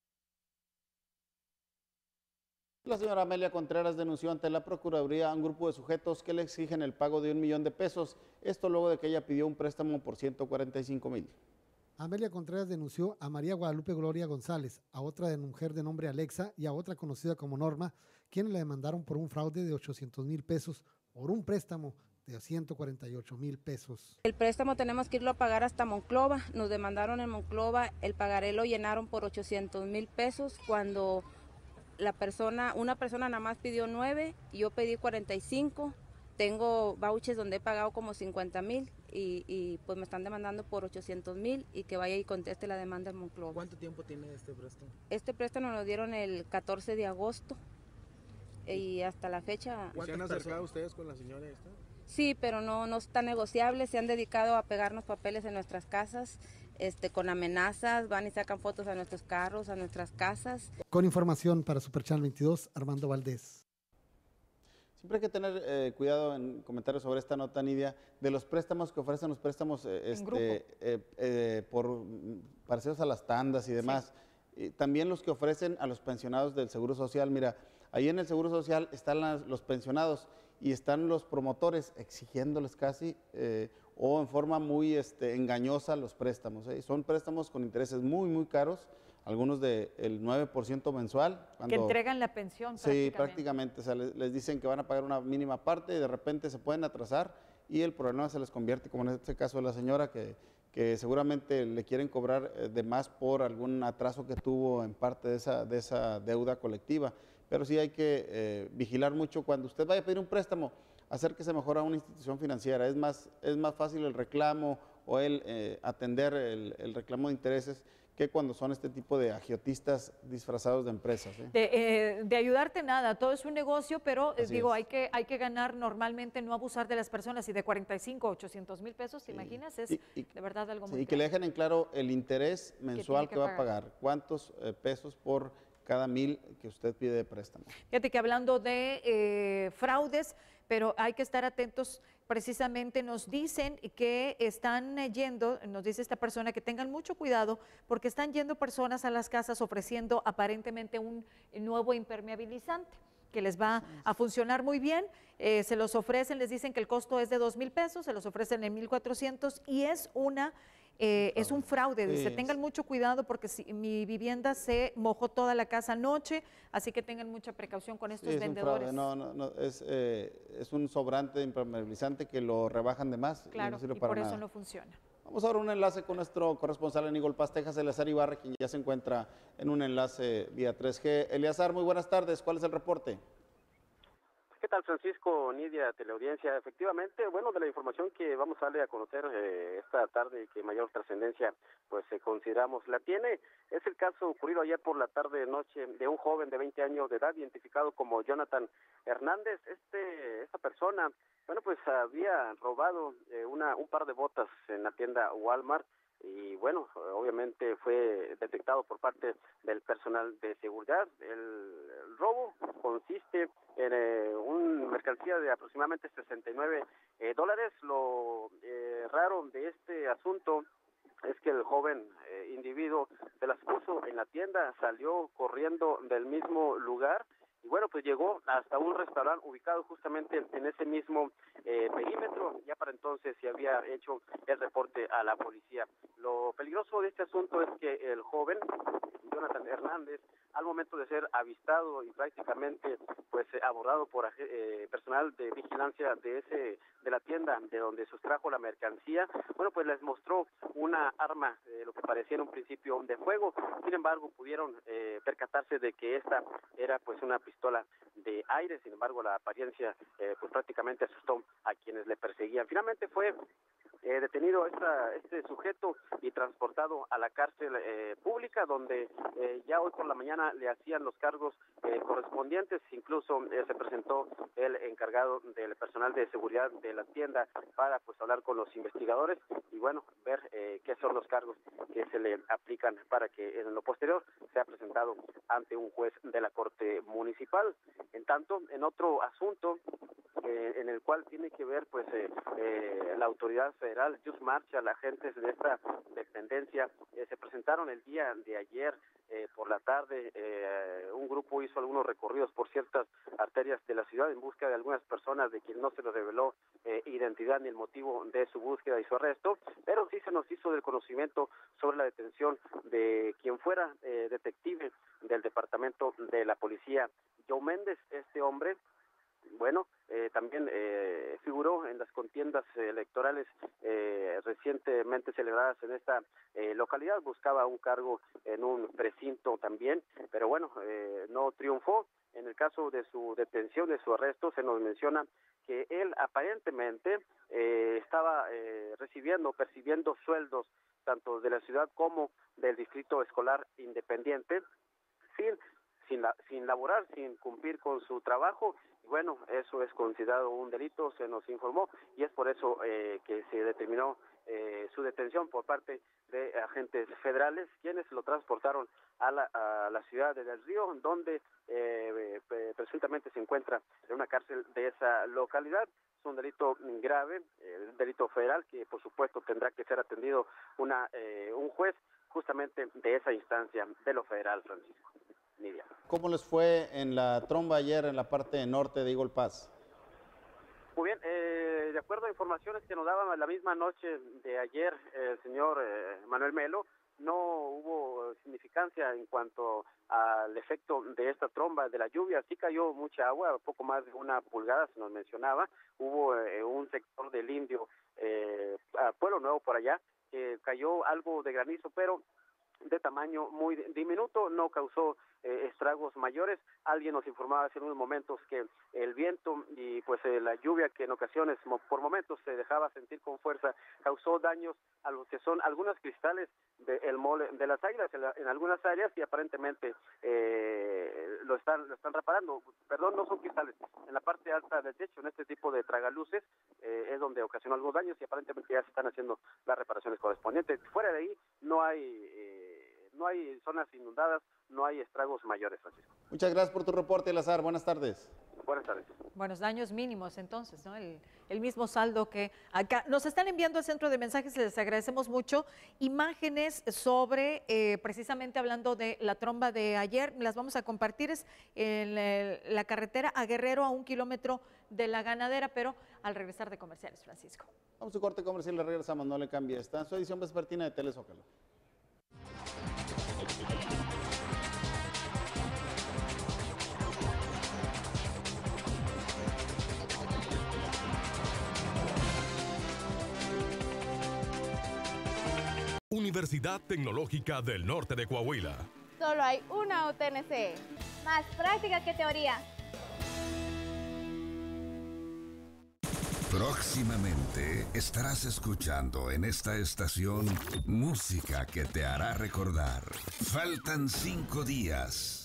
La señora Amelia Contreras denunció ante la Procuraduría a un grupo de sujetos que le exigen el pago de un millón de pesos, esto luego de que ella pidió un préstamo por ciento cuarenta y cinco mil. Amelia Contreras denunció a María Guadalupe Gloria González, a otra de mujer de nombre Alexa y a otra conocida como Norma, quienes la demandaron por un fraude de ochocientos mil pesos por un préstamo de ciento cuarenta y ocho mil pesos. El préstamo tenemos que irlo a pagar hasta Monclova, nos demandaron en Monclova, el pagaré lo llenaron por ochocientos mil pesos cuando la persona, una persona nada más pidió nueve, yo pedí cuarenta y cinco, tengo vouchers donde he pagado como cincuenta mil y, y pues me están demandando por ochocientos mil y que vaya y conteste la demanda en Monclova. ¿Cuánto tiempo tiene este préstamo? Este préstamo nos lo dieron el catorce de agosto y hasta la fecha. ¿Se han acercado ustedes con la señora esta? Sí, pero no, no está negociable, se han dedicado a pegarnos papeles en nuestras casas. Este, con amenazas, van y sacan fotos a nuestros carros, a nuestras casas. Con información para Super Channel veintidós, Armando Valdés. Siempre hay que tener eh, cuidado en comentarios sobre esta nota, Nidia, de los préstamos que ofrecen los préstamos eh, este, eh, eh, por parecidos a las tandas y demás. Sí. Y también los que ofrecen a los pensionados del Seguro Social. Mira, ahí en el Seguro Social están las, los pensionados y están los promotores exigiéndoles casi eh, o en forma muy este, engañosa los préstamos. ¿eh? Son préstamos con intereses muy, muy caros, algunos del nueve por ciento mensual. Cuando, que entregan la pensión prácticamente. Sí, prácticamente. O sea, les, les dicen que van a pagar una mínima parte y de repente se pueden atrasar y el problema se les convierte, como en este caso de la señora, que, que seguramente le quieren cobrar de más por algún atraso que tuvo en parte de esa, de esa deuda colectiva. Pero sí hay que eh, vigilar mucho cuando usted vaya a pedir un préstamo, acérquese mejor a una institución financiera. Es más, es más fácil el reclamo o el eh, atender el, el reclamo de intereses que cuando son este tipo de agiotistas disfrazados de empresas. ¿eh? De, eh, de ayudarte nada, todo es un negocio, pero eh, digo, es. hay que, hay que ganar normalmente, no abusar de las personas y de cuarenta y cinco, ochocientos mil pesos, ¿te sí. imaginas? Es y, y, de verdad algo muy sí, Y que le dejen en claro el interés mensual que, que va pagar. a pagar, cuántos eh, pesos por cada mil que usted pide de préstamo. Fíjate que hablando de eh, fraudes, pero hay que estar atentos, precisamente nos dicen que están yendo, nos dice esta persona, que tengan mucho cuidado porque están yendo personas a las casas ofreciendo aparentemente un nuevo impermeabilizante que les va a funcionar muy bien, eh, se los ofrecen, les dicen que el costo es de dos mil pesos, se los ofrecen en mil cuatrocientos y es una... Eh, es un fraude, dice, sí, tengan mucho cuidado porque si, mi vivienda se mojó toda la casa anoche, así que tengan mucha precaución con estos sí, es vendedores. Un fraude. No, no, no, es, eh, es un sobrante de impermeabilizante que lo rebajan de más. Claro, y, no sirve y para por nada. eso no funciona. Vamos ahora a un enlace con nuestro corresponsal en Eagle Pass, Texas, Eleazar Ibarra, quien ya se encuentra en un enlace vía tres G. Eleazar, muy buenas tardes, ¿cuál es el reporte? ¿Qué tal, Francisco, Nidia, teleaudiencia? Efectivamente, bueno, de la información que vamos a darle a conocer eh, esta tarde y que mayor trascendencia, pues eh, consideramos la tiene, es el caso ocurrido ayer por la tarde-noche de un joven de veinte años de edad, identificado como Jonathan Hernández. Este, esta persona, bueno, pues había robado eh, una un par de botas en la tienda Walmart, y bueno, obviamente fue detectado por parte del personal de seguridad. El, el robo consiste en eh, una mercancía de aproximadamente sesenta y nueve eh, dólares. Lo eh, raro de este asunto es que el joven eh, individuo se las puso en la tienda, salió corriendo del mismo lugar y bueno, pues llegó hasta un restaurante ubicado justamente en ese mismo eh, perímetro. Ya para entonces se había hecho el reporte a la policía. Lo peligroso de este asunto es que el joven, Jonathan Hernández, al momento de ser avistado y prácticamente pues abordado por eh, personal de vigilancia de ese de la tienda de donde sustrajo la mercancía, bueno, pues les mostró una arma, eh, lo que parecía en un principio de fuego. Sin embargo, pudieron eh, percatarse de que esta era pues una pistola de aire. Sin embargo, la apariencia eh, pues prácticamente asustó a quienes le perseguían. Finalmente fue Eh, detenido esta, este sujeto y transportado a la cárcel eh, pública, donde eh, ya hoy por la mañana le hacían los cargos eh, correspondientes. Incluso eh, se presentó el encargado del personal de seguridad de la tienda para pues hablar con los investigadores y bueno, ver eh, qué son los cargos que se le aplican para que en lo posterior sea presentado ante un juez de la Corte Municipal. En tanto, en otro asunto eh, en el cual tiene que ver pues eh, eh, la autoridad federal, Just Marshall, agentes de esta dependencia, eh, se presentaron el día de ayer eh, por la tarde. Eh, un grupo hizo algunos recorridos por ciertas arterias de la ciudad en busca de algunas personas de quien no se les reveló eh, identidad ni el motivo de su búsqueda y su arresto, pero sí se nos hizo del conocimiento sobre la detención de quien fuera eh, detective del departamento de la policía, Joe Méndez. Este hombre, bueno, eh, también eh, figuró en las contiendas electorales eh, recientemente celebradas en esta eh, localidad. Buscaba un cargo en un precinto también, pero bueno, eh, no triunfó. En el caso de su detención, de su arresto, se nos menciona que él aparentemente eh, estaba eh, recibiendo, percibiendo sueldos tanto de la ciudad como del distrito escolar independiente, sin sin, la, sin laborar, sin cumplir con su trabajo. Y bueno, eso es considerado un delito, se nos informó, y es por eso eh, que se determinó eh, su detención por parte de agentes federales, quienes lo transportaron a la, a la ciudad de Del Río, donde eh, presuntamente se encuentra en una cárcel de esa localidad. Es un delito grave, eh, un delito federal que por supuesto tendrá que ser atendido una eh, un juez justamente de esa instancia de lo federal, Francisco. Nidia. ¿Cómo les fue en la tromba ayer en la parte norte de Eagle Pass? Muy bien, eh, de acuerdo a informaciones que nos daban la misma noche de ayer el señor eh, Manuel Melo, no hubo significancia en cuanto al efecto de esta tromba de la lluvia. Sí cayó mucha agua, poco más de una pulgada se nos mencionaba. Hubo eh, un sector del Indio, eh, a Pueblo Nuevo por allá, que cayó algo de granizo, pero de tamaño muy diminuto, no causó eh, estragos mayores. Alguien nos informaba hace unos momentos que el viento y pues eh, la lluvia, que en ocasiones por momentos se dejaba sentir con fuerza, causó daños a lo que son algunos cristales del mole de las Águilas en, la, en algunas áreas, y aparentemente eh, lo están lo están reparando. Perdón, no son cristales, en la parte alta del techo, en este tipo de tragaluces, eh, es donde ocasionó algunos daños y aparentemente ya se están haciendo las reparaciones correspondientes. Fuera de ahí no hay eh, no hay zonas inundadas, no hay estragos mayores, Francisco. Muchas gracias por tu reporte, Elazar. Buenas tardes. Buenas tardes. Buenos daños mínimos, entonces, ¿no? El, el mismo saldo que acá nos están enviando al centro de mensajes, les agradecemos mucho. Imágenes sobre, eh, precisamente hablando de la tromba de ayer, las vamos a compartir. Es en la, la carretera a Guerrero, a un kilómetro de la ganadera, pero al regresar de comerciales, Francisco. Vamos a corte comercial, le regresamos, no le cambie. Está en su edición vespertina de Telezócalo. Universidad Tecnológica del Norte de Coahuila. Solo hay una U T N C. Más práctica que teoría. Próximamente estarás escuchando en esta estación música que te hará recordar. Faltan cinco días.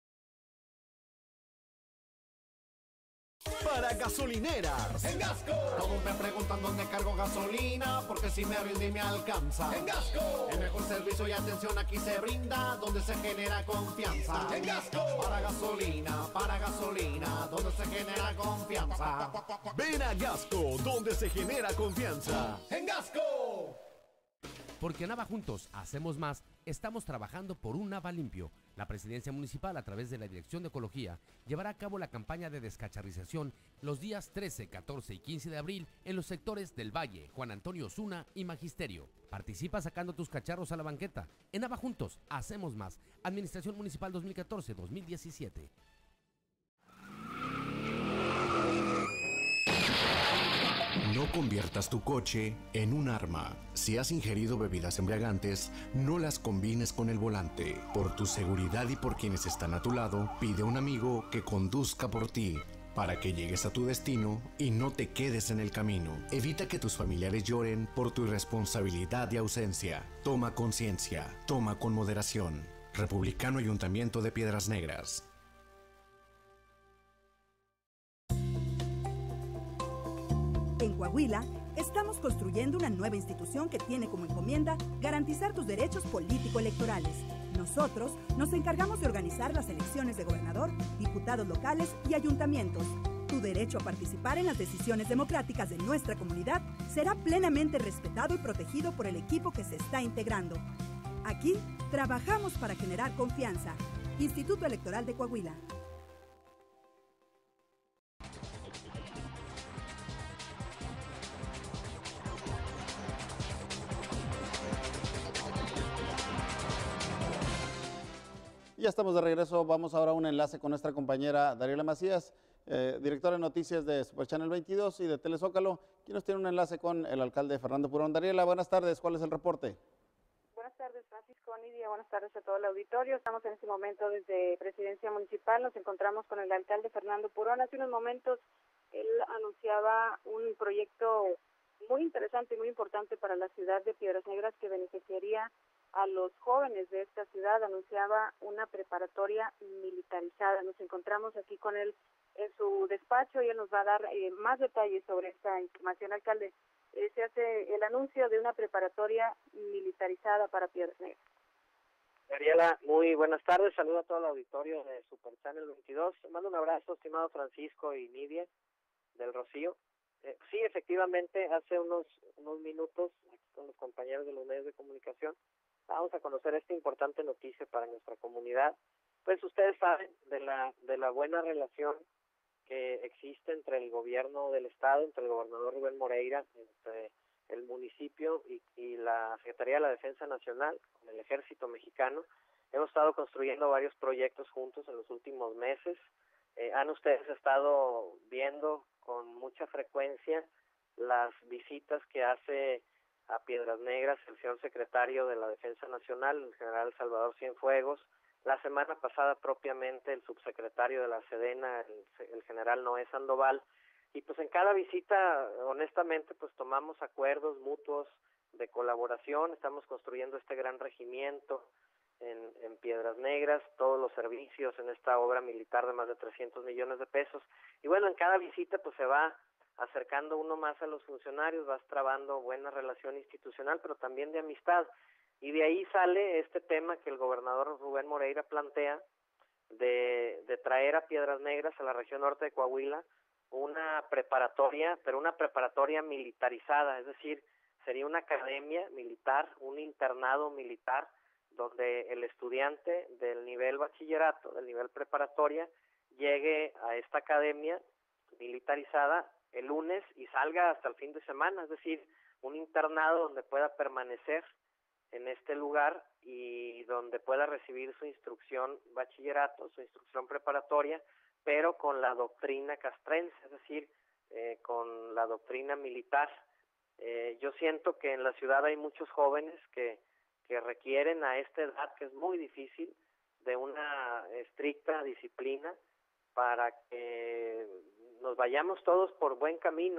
Para gasolineras. En Gasco. Todos me preguntan dónde cargo gasolina, porque si me rinde me alcanza. En Gasco. El mejor servicio y atención aquí se brinda, donde se genera confianza. En Gasco. Para gasolina, para gasolina, donde se genera confianza. Ven a Gasco, donde se genera confianza. En Gasco. Porque Nava Juntos hacemos más, estamos trabajando por un Nava limpio. La Presidencia Municipal, a través de la Dirección de Ecología, llevará a cabo la campaña de descacharrización los días trece, catorce y quince de abril en los sectores del Valle, Juan Antonio Osuna y Magisterio. Participa sacando tus cacharros a la banqueta. En Nava Juntos hacemos más. Administración Municipal dos mil catorce a dos mil diecisiete. No conviertas tu coche en un arma. Si has ingerido bebidas embriagantes, no las combines con el volante. Por tu seguridad y por quienes están a tu lado, pide a un amigo que conduzca por ti, para que llegues a tu destino y no te quedes en el camino. Evita que tus familiares lloren por tu irresponsabilidad y ausencia. Toma conciencia, toma con moderación. Republicano Ayuntamiento de Piedras Negras. En Coahuila, estamos construyendo una nueva institución que tiene como encomienda garantizar tus derechos político-electorales. Nosotros nos encargamos de organizar las elecciones de gobernador, diputados locales y ayuntamientos. Tu derecho a participar en las decisiones democráticas de nuestra comunidad será plenamente respetado y protegido por el equipo que se está integrando. Aquí, trabajamos para generar confianza. Instituto Electoral de Coahuila. Y ya estamos de regreso. Vamos ahora a un enlace con nuestra compañera Dariela Macías, eh, directora de noticias de Super Channel veintidós y de Telezócalo, quien nos tiene un enlace con el alcalde Fernando Purón. Dariela, buenas tardes. ¿Cuál es el reporte? Buenas tardes, Francisco, Nidia. Buenas tardes a todo el auditorio. Estamos en este momento desde Presidencia Municipal. Nos encontramos con el alcalde Fernando Purón. Hace unos momentos él anunciaba un proyecto muy interesante y muy importante para la ciudad de Piedras Negras que beneficiaría a los jóvenes de esta ciudad. Anunciaba una preparatoria militarizada. Nos encontramos aquí con él en su despacho y él nos va a dar eh, más detalles sobre esta información. Alcalde, eh, se hace el anuncio de una preparatoria militarizada para Piedras Negras. Ariela, muy buenas tardes. Saludo a todo el auditorio de Super Channel veintidós. Mando un abrazo, estimado Francisco y Nidia del Rocío. Eh, sí, efectivamente, hace unos unos minutos, aquí con los compañeros de los medios de comunicación, vamos a conocer esta importante noticia para nuestra comunidad. Pues ustedes saben de la de la buena relación que existe entre el gobierno del estado, entre el gobernador Rubén Moreira, entre el municipio y, y la Secretaría de la Defensa Nacional, con el Ejército Mexicano. Hemos estado construyendo varios proyectos juntos en los últimos meses. Eh, han ustedes estado viendo con mucha frecuencia las visitas que hace a Piedras Negras el señor secretario de la Defensa Nacional, el general Salvador Cienfuegos. La semana pasada propiamente el subsecretario de la Sedena, el, el general Noé Sandoval. Y pues en cada visita, honestamente, pues tomamos acuerdos mutuos de colaboración. Estamos construyendo este gran regimiento en, en Piedras Negras, todos los servicios en esta obra militar de más de trescientos millones de pesos. Y bueno, en cada visita pues se va acercando uno más a los funcionarios, vas trabando buena relación institucional, pero también de amistad. Y de ahí sale este tema que el gobernador Rubén Moreira plantea de, de traer a Piedras Negras, a la región norte de Coahuila, una preparatoria, pero una preparatoria militarizada, es decir, sería una academia militar, un internado militar, donde el estudiante del nivel bachillerato, del nivel preparatoria, llegue a esta academia militarizada el lunes y salga hasta el fin de semana, es decir, un internado donde pueda permanecer en este lugar y donde pueda recibir su instrucción bachillerato, su instrucción preparatoria, pero con la doctrina castrense, es decir, eh, con la doctrina militar. Eh, yo siento que en la ciudad hay muchos jóvenes que, que requieren a esta edad, que es muy difícil, de una estricta disciplina para que nos vayamos todos por buen camino.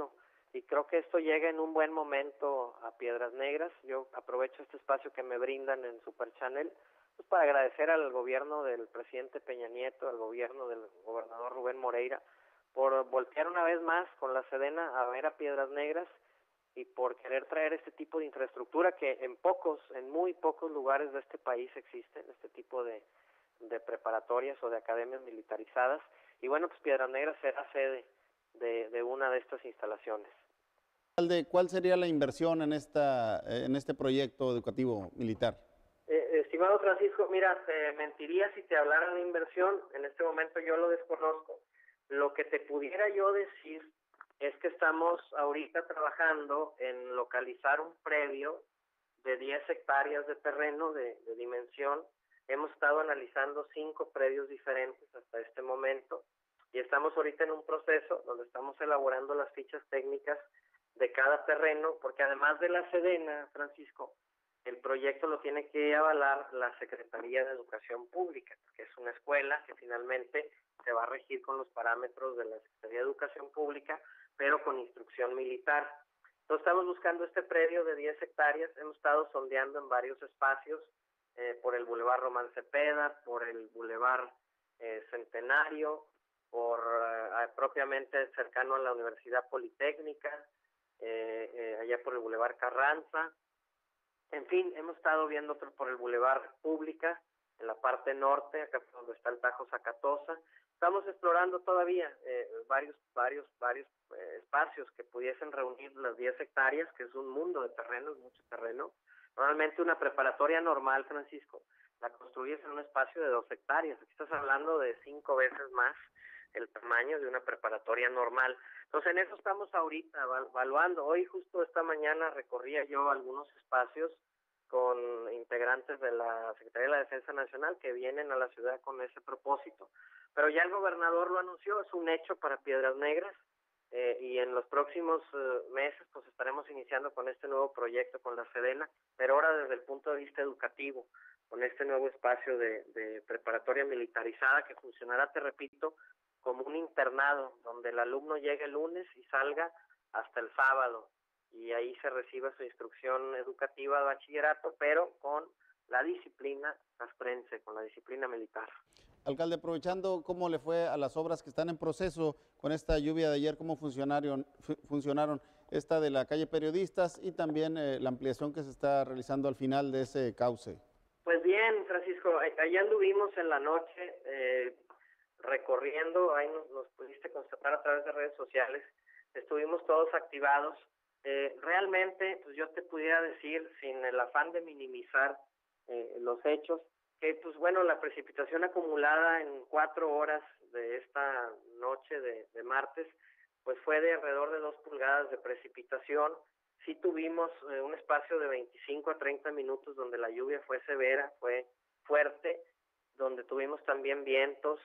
y creo que esto llega en un buen momento a Piedras Negras. Yo aprovecho este espacio que me brindan en Super Channel pues para agradecer al gobierno del presidente Peña Nieto, al gobierno del gobernador Rubén Moreira, por voltear una vez más con la Sedena a ver a Piedras Negras y por querer traer este tipo de infraestructura que en pocos, en muy pocos lugares de este país existen, este tipo de, de preparatorias o de academias militarizadas. Y bueno, pues Piedras Negras será sede de, de una de estas instalaciones. Alcalde, ¿cuál sería la inversión en, esta, en este proyecto educativo militar? Eh, estimado Francisco, mira, te mentiría si te hablara de inversión. En este momento yo lo desconozco. Lo que te pudiera yo decir es que estamos ahorita trabajando en localizar un predio de diez hectáreas de terreno de, de dimensión. Hemos estado analizando cinco predios diferentes hasta este momento y estamos ahorita en un proceso donde estamos elaborando las fichas técnicas de cada terreno, porque además de la Sedena, Francisco, el proyecto lo tiene que avalar la Secretaría de Educación Pública, que es una escuela que finalmente se va a regir con los parámetros de la Secretaría de Educación Pública, pero con instrucción militar. Entonces estamos buscando este predio de diez hectáreas, hemos estado sondeando en varios espacios, eh, por el Boulevard Román Cepeda, por el Boulevard eh, Centenario, por eh, propiamente cercano a la Universidad Politécnica, eh, eh, allá por el Boulevard Carranza. En fin, hemos estado viendo otro por el Boulevard República, en la parte norte, acá donde está el Tajo Zacatosa. Estamos explorando todavía eh, varios varios varios eh, espacios que pudiesen reunir las diez hectáreas, que es un mundo de terreno, es mucho terreno. Normalmente una preparatoria normal, Francisco, la construyes en un espacio de dos hectáreas. Aquí estás hablando de cinco veces más el tamaño de una preparatoria normal. Entonces en eso estamos ahorita evaluando. Hoy justo esta mañana recorría yo algunos espacios con integrantes de la Secretaría de la Defensa Nacional que vienen a la ciudad con ese propósito. Pero ya el gobernador lo anunció, es un hecho para Piedras Negras, eh, y en los próximos eh, meses pues estaremos iniciando con este nuevo proyecto con la Sedena, pero ahora desde el punto de vista educativo, con este nuevo espacio de, de preparatoria militarizada que funcionará, te repito, como un internado, donde el alumno llegue el lunes y salga hasta el sábado, y ahí se reciba su instrucción educativa de bachillerato, pero con la disciplina castrense, con la disciplina militar. Alcalde, aprovechando, ¿cómo le fue a las obras que están en proceso con esta lluvia de ayer? ¿Cómo funcionaron, funcionaron esta de la calle Periodistas y también eh, la ampliación que se está realizando al final de ese cauce? Pues bien, Francisco, allá anduvimos en la noche eh, recorriendo, ahí nos, nos pudiste constatar a través de redes sociales, estuvimos todos activados. Eh, realmente, pues yo te pudiera decir, sin el afán de minimizar eh, los hechos, que pues bueno, la precipitación acumulada en cuatro horas de esta noche de, de martes, pues fue de alrededor de dos pulgadas de precipitación. Sí tuvimos eh, un espacio de veinticinco a treinta minutos donde la lluvia fue severa, fue fuerte, donde tuvimos también vientos,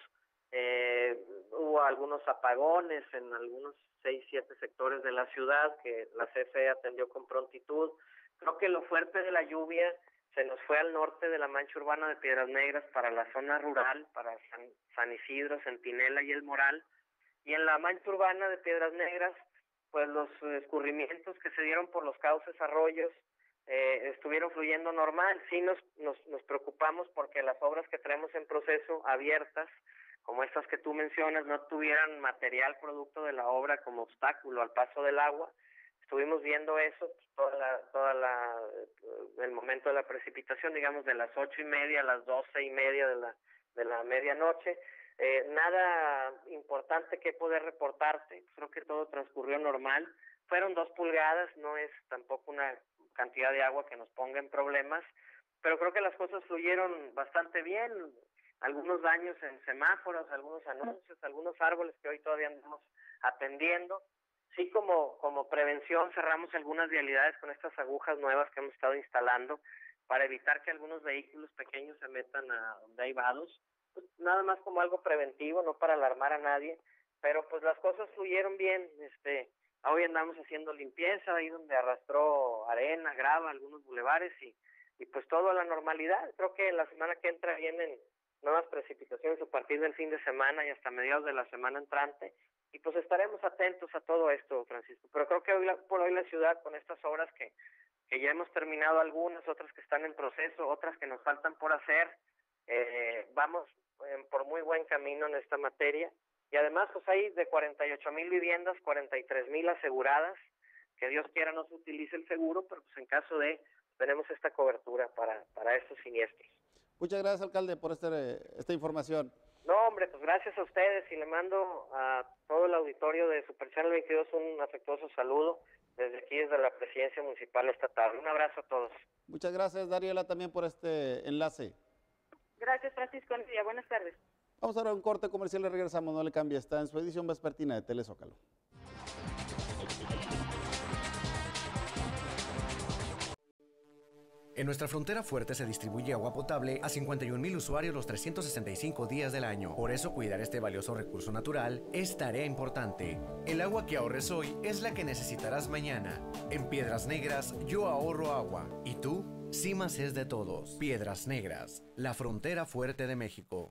eh, hubo algunos apagones en algunos seis, siete sectores de la ciudad que la C F E atendió con prontitud. Creo que lo fuerte de la lluvia se nos fue al norte de la mancha urbana de Piedras Negras para la zona rural, para San, San Isidro, Centinela y El Moral. Y en la mancha urbana de Piedras Negras, pues los escurrimientos que se dieron por los cauces, arroyos, eh, estuvieron fluyendo normal. Sí nos, nos, nos preocupamos porque las obras que tenemos en proceso abiertas, como estas que tú mencionas, no tuvieran material producto de la obra como obstáculo al paso del agua. Estuvimos viendo eso toda la, toda la, el momento de la precipitación, digamos de las ocho y media a las doce y media de la, de la medianoche. Eh, nada importante que poder reportarte, creo que todo transcurrió normal. Fueron dos pulgadas, no es tampoco una cantidad de agua que nos ponga en problemas, pero creo que las cosas fluyeron bastante bien. Algunos daños en semáforos, algunos anuncios, algunos árboles que hoy todavía andamos atendiendo. Sí, como, como prevención cerramos algunas vialidades con estas agujas nuevas que hemos estado instalando para evitar que algunos vehículos pequeños se metan a donde hay vados. Pues nada más como algo preventivo, no para alarmar a nadie, pero pues las cosas fluyeron bien. Este, hoy andamos haciendo limpieza ahí donde arrastró arena, grava, algunos bulevares y, y pues todo a la normalidad. Creo que la semana que entra vienen nuevas precipitaciones a partir del fin de semana y hasta mediados de la semana entrante. y pues estaremos atentos a todo esto, Francisco. Pero creo que hoy la, por hoy la ciudad, con estas obras que, que ya hemos terminado algunas, otras que están en proceso, otras que nos faltan por hacer, eh, vamos eh, por muy buen camino en esta materia. Y además, pues hay de cuarenta y ocho mil viviendas, cuarenta y tres mil aseguradas, que Dios quiera no se utilice el seguro, pero pues en caso de, tenemos esta cobertura para, para estos siniestros. Muchas gracias, alcalde, por este, esta información. No, hombre, pues gracias a ustedes y le mando a todo el auditorio de Super Channel veintidós un afectuoso saludo desde aquí, desde la Presidencia Municipal estatal. Un abrazo a todos. Muchas gracias, Dariela, también por este enlace. Gracias, Francisco. Buenas tardes. Vamos ahora a un corte comercial y regresamos, no le cambie, está en su edición vespertina de Telezócalo. En nuestra frontera fuerte se distribuye agua potable a cincuenta y un mil usuarios los trescientos sesenta y cinco días del año. Por eso cuidar este valioso recurso natural es tarea importante. El agua que ahorres hoy es la que necesitarás mañana. En Piedras Negras yo ahorro agua. ¿Y tú? Cimas es de todos. Piedras Negras, la frontera fuerte de México.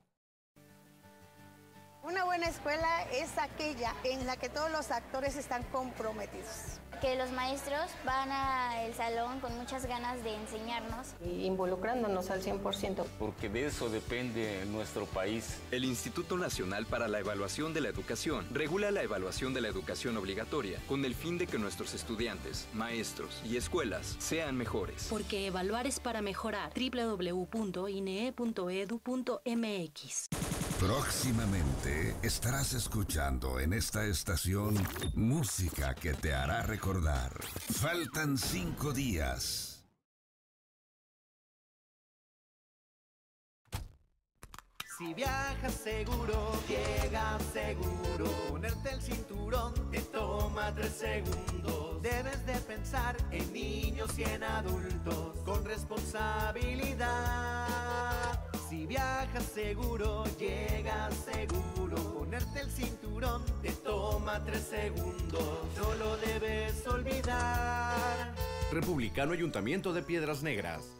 Una buena escuela es aquella en la que todos los actores están comprometidos. Que los maestros van al salón con muchas ganas de enseñarnos. Y involucrándonos al cien por ciento. Porque de eso depende nuestro país. El Instituto Nacional para la Evaluación de la Educación regula la evaluación de la educación obligatoria con el fin de que nuestros estudiantes, maestros y escuelas sean mejores. Porque evaluar es para mejorar. doble u doble u doble u punto i n e punto e d u punto m x. Próximamente estarás escuchando en esta estación música que te hará recordar. Faltan cinco días. Si viajas seguro, llegas seguro. Ponerte el cinturón te toma tres segundos. Debes de pensar en niños y en adultos con responsabilidad. Si viajas seguro, llegas seguro. Ponerte el cinturón te toma tres segundos. No lo debes olvidar. Republicano Ayuntamiento de Piedras Negras.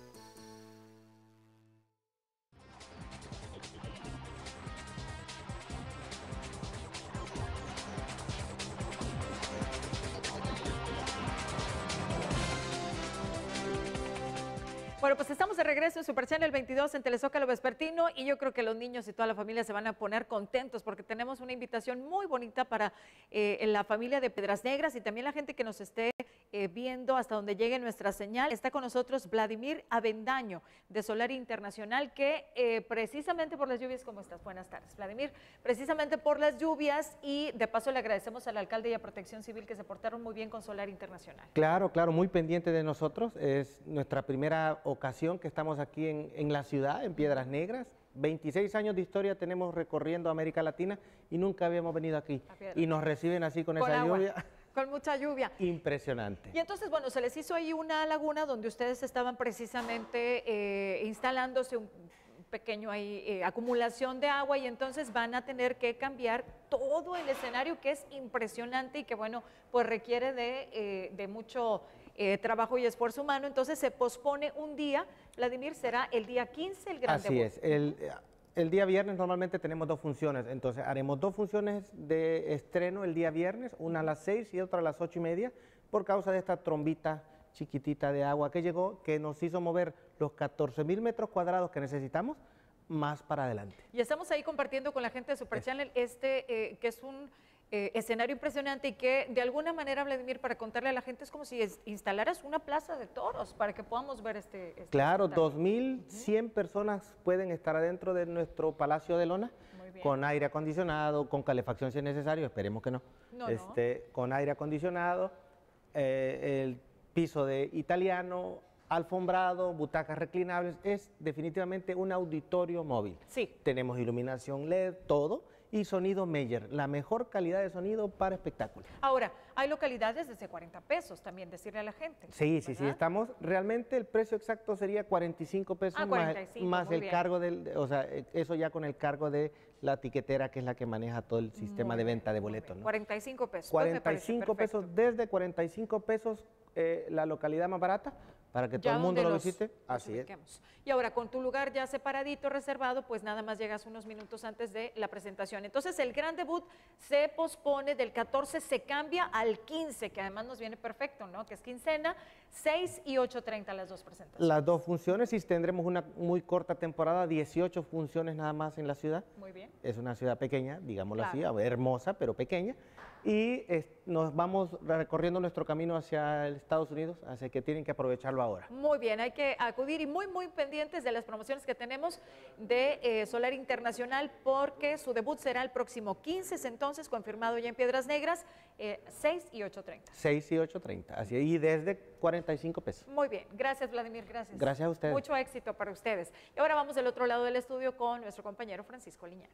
Bueno, pues estamos de regreso en Super Channel veintidós en Telezócalo Vespertino y yo creo que los niños y toda la familia se van a poner contentos porque tenemos una invitación muy bonita para eh, la familia de Piedras Negras y también la gente que nos esté eh, viendo hasta donde llegue nuestra señal. Está con nosotros Vladimir Avendaño de Solar Internacional que eh, precisamente por las lluvias, ¿cómo estás? Buenas tardes, Vladimir. Precisamente por las lluvias y de paso le agradecemos al alcalde y a Protección Civil que se portaron muy bien con Solar Internacional. Claro, claro, muy pendiente de nosotros. Es nuestra primera ocasión que estamos aquí en, en la ciudad, en Piedras Negras. veintiséis años de historia tenemos recorriendo América Latina y nunca habíamos venido aquí. Y nos reciben así con, con esa agua, lluvia. Con mucha lluvia. Impresionante. Y entonces, bueno, se les hizo ahí una laguna donde ustedes estaban precisamente eh, instalándose un pequeño ahí, eh, acumulación de agua y entonces van a tener que cambiar todo el escenario que es impresionante y que, bueno, pues requiere de, eh, de mucho Eh, trabajo y esfuerzo humano, entonces se pospone un día. Vladimir, será el día quince el gran Así debut. es, el, el día viernes normalmente tenemos dos funciones, entonces haremos dos funciones de estreno el día viernes, una a las seis y otra a las ocho y media, por causa de esta trombita chiquitita de agua que llegó, que nos hizo mover los catorce mil metros cuadrados que necesitamos más para adelante. Y estamos ahí compartiendo con la gente de Super Channel este, eh, que es un Eh, escenario impresionante y que de alguna manera, Vladimir, para contarle a la gente, es como si es, instalaras una plaza de toros para que podamos ver este, este Claro, dos mil cien personas pueden estar adentro de nuestro Palacio de Lona, con aire acondicionado, con calefacción si es necesario, esperemos que no, no, este, no. con aire acondicionado, eh, el piso de italiano, alfombrado, butacas reclinables, es definitivamente un auditorio móvil. Sí. Tenemos iluminación L E D, todo, y sonido Meyer, la mejor calidad de sonido para espectáculos. Ahora, hay localidades desde cuarenta pesos también, decirle a la gente. Sí, sí, sí, estamos, realmente el precio exacto sería cuarenta y cinco pesos ah, cuarenta y cinco, más, más el bien. cargo del, o sea, eso ya con el cargo de la tiquetera, que es la que maneja todo el sistema muy de bien, venta de boletos, ¿no? cuarenta y cinco pesos. cuarenta y cinco pesos, desde cuarenta y cinco pesos eh, la localidad más barata, para que Ya todo el mundo lo los- visite. los Así es. ubiquemos. Y ahora con tu lugar ya separadito, reservado, pues nada más llegas unos minutos antes de la presentación. Entonces el gran debut se pospone del catorce, se cambia al quince, que además nos viene perfecto, ¿no? Que es quincena, seis y ocho treinta las dos presentaciones. Las dos funciones, y tendremos una muy corta temporada, dieciocho funciones nada más en la ciudad. Muy bien. Es una ciudad pequeña, digámoslo Claro. así, hermosa, pero pequeña. Y es- nos vamos recorriendo nuestro camino hacia el Estados Unidos, así que tienen que aprovecharlo ahora. Muy bien, hay que acudir y muy, muy pendientes de las promociones que tenemos de eh, Solar Internacional, porque su debut será el próximo quince, entonces, confirmado ya en Piedras Negras, eh, seis y ocho treinta. seis y ocho treinta, así, y desde cuarenta y cinco pesos. Muy bien, gracias Vladimir, gracias. Gracias a ustedes. Mucho éxito para ustedes. Y ahora vamos del otro lado del estudio con nuestro compañero Francisco Liñán.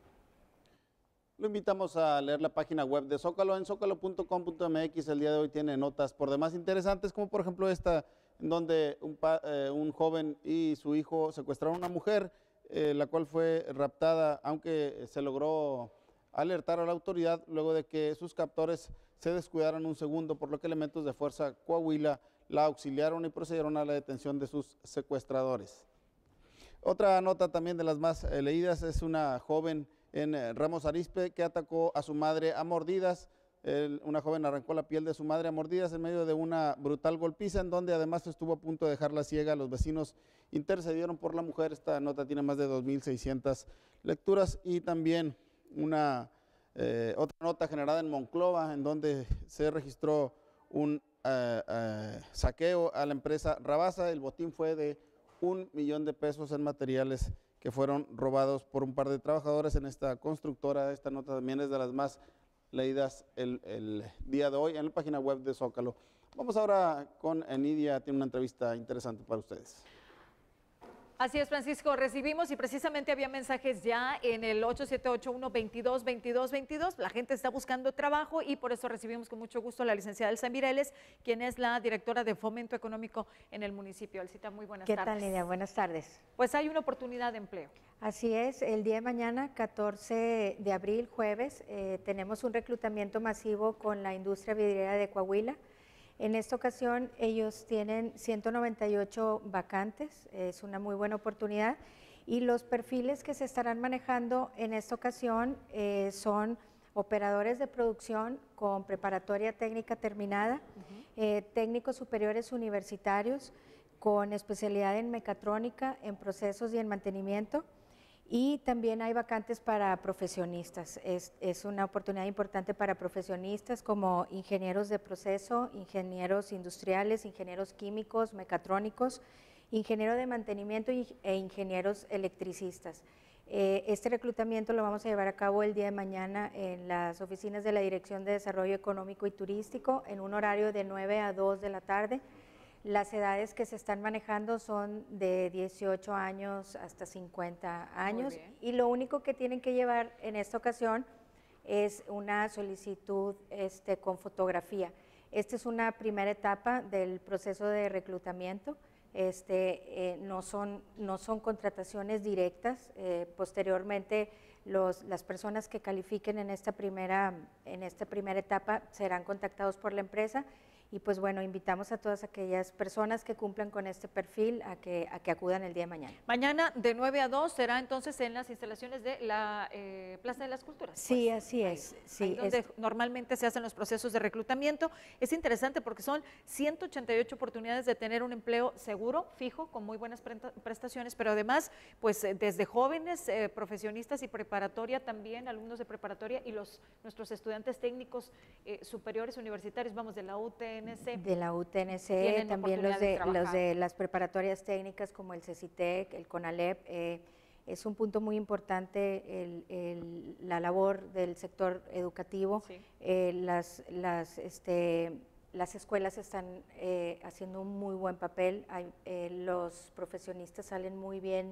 Lo invitamos a leer la página web de Zócalo en zócalo punto com punto m x. El día de hoy tiene notas por demás interesantes, como por ejemplo esta, en donde un, pa- eh, un joven y su hijo secuestraron a una mujer, eh, la cual fue raptada, aunque se logró alertar a la autoridad luego de que sus captores se descuidaron un segundo, por lo que elementos de Fuerza Coahuila la auxiliaron y procedieron a la detención de sus secuestradores. Otra nota también de las más eh, leídas es una joven en eh, Ramos Arizpe que atacó a su madre a mordidas. El- una joven arrancó la piel de su madre a mordidas en medio de una brutal golpiza, en donde además estuvo a punto de dejarla ciega. Los vecinos intercedieron por la mujer. Esta nota tiene más de dos mil seiscientas lecturas. Y también una eh, otra nota generada en Monclova, en donde se registró un eh, eh, saqueo a la empresa Rabasa. El botín fue de un millón de pesos en materiales que fueron robados por un par de trabajadores en esta constructora. Esta nota también es de las más leídas el, el día de hoy en la página web de Zócalo. Vamos ahora con Enidia, tiene una entrevista interesante para ustedes. Así es, Francisco, recibimos y precisamente había mensajes ya en el ocho siete ocho uno, veintidós, veintidós, veintidós. La gente está buscando trabajo y por eso recibimos con mucho gusto a la licenciada Elsa Mireles, quien es la directora de Fomento Económico en el municipio. Elsita, muy buenas ¿Qué tardes. tal, Lidia? Buenas tardes. Pues hay una oportunidad de empleo. Así es, el día de mañana, catorce de abril, jueves, eh, tenemos un reclutamiento masivo con la industria vidriera de Coahuila. En esta ocasión ellos tienen ciento noventa y ocho vacantes, es una muy buena oportunidad, y los perfiles que se estarán manejando en esta ocasión eh, son operadores de producción con preparatoria técnica terminada, eh, técnicos superiores universitarios con especialidad en mecatrónica, en procesos y en mantenimiento. Y también hay vacantes para profesionistas. Es, es una oportunidad importante para profesionistas como ingenieros de proceso, ingenieros industriales, ingenieros químicos, mecatrónicos, ingeniero de mantenimiento y- e ingenieros electricistas. Eh, este reclutamiento lo vamos a llevar a cabo el día de mañana en las oficinas de la Dirección de Desarrollo Económico y Turístico en un horario de nueve a dos de la tarde. Las edades que se están manejando son de dieciocho años hasta cincuenta años bien. y lo único que tienen que llevar en esta ocasión es una solicitud este, con fotografía. Esta es una primera etapa del proceso de reclutamiento. Este, eh, no, son, no son contrataciones directas. Eh, posteriormente, los, las personas que califiquen en esta, primera, en esta primera etapa serán contactados por la empresa. Y pues bueno, invitamos a todas aquellas personas que cumplan con este perfil a que, a que acudan el día de mañana. Mañana de nueve a dos será entonces en las instalaciones de la eh, Plaza de las Culturas. Sí, pues. así es. Sí, Ahí donde es- normalmente se hacen los procesos de reclutamiento. Es interesante porque son ciento ochenta y ocho oportunidades de tener un empleo seguro, fijo, con muy buenas prenta- prestaciones, pero además, pues eh, desde jóvenes, eh, profesionistas y preparatoria también, alumnos de preparatoria y los nuestros estudiantes técnicos eh, superiores universitarios, vamos, de la U T N C. de la U T N C, Tienen también los oportunidad de de, los trabajar. de las preparatorias técnicas como el CECITEC, el CONALEP. eh, es un punto muy importante el- el- la labor del sector educativo. Eh, las, las, este, las escuelas están eh, haciendo un muy buen papel, hay, eh, los profesionistas salen muy bien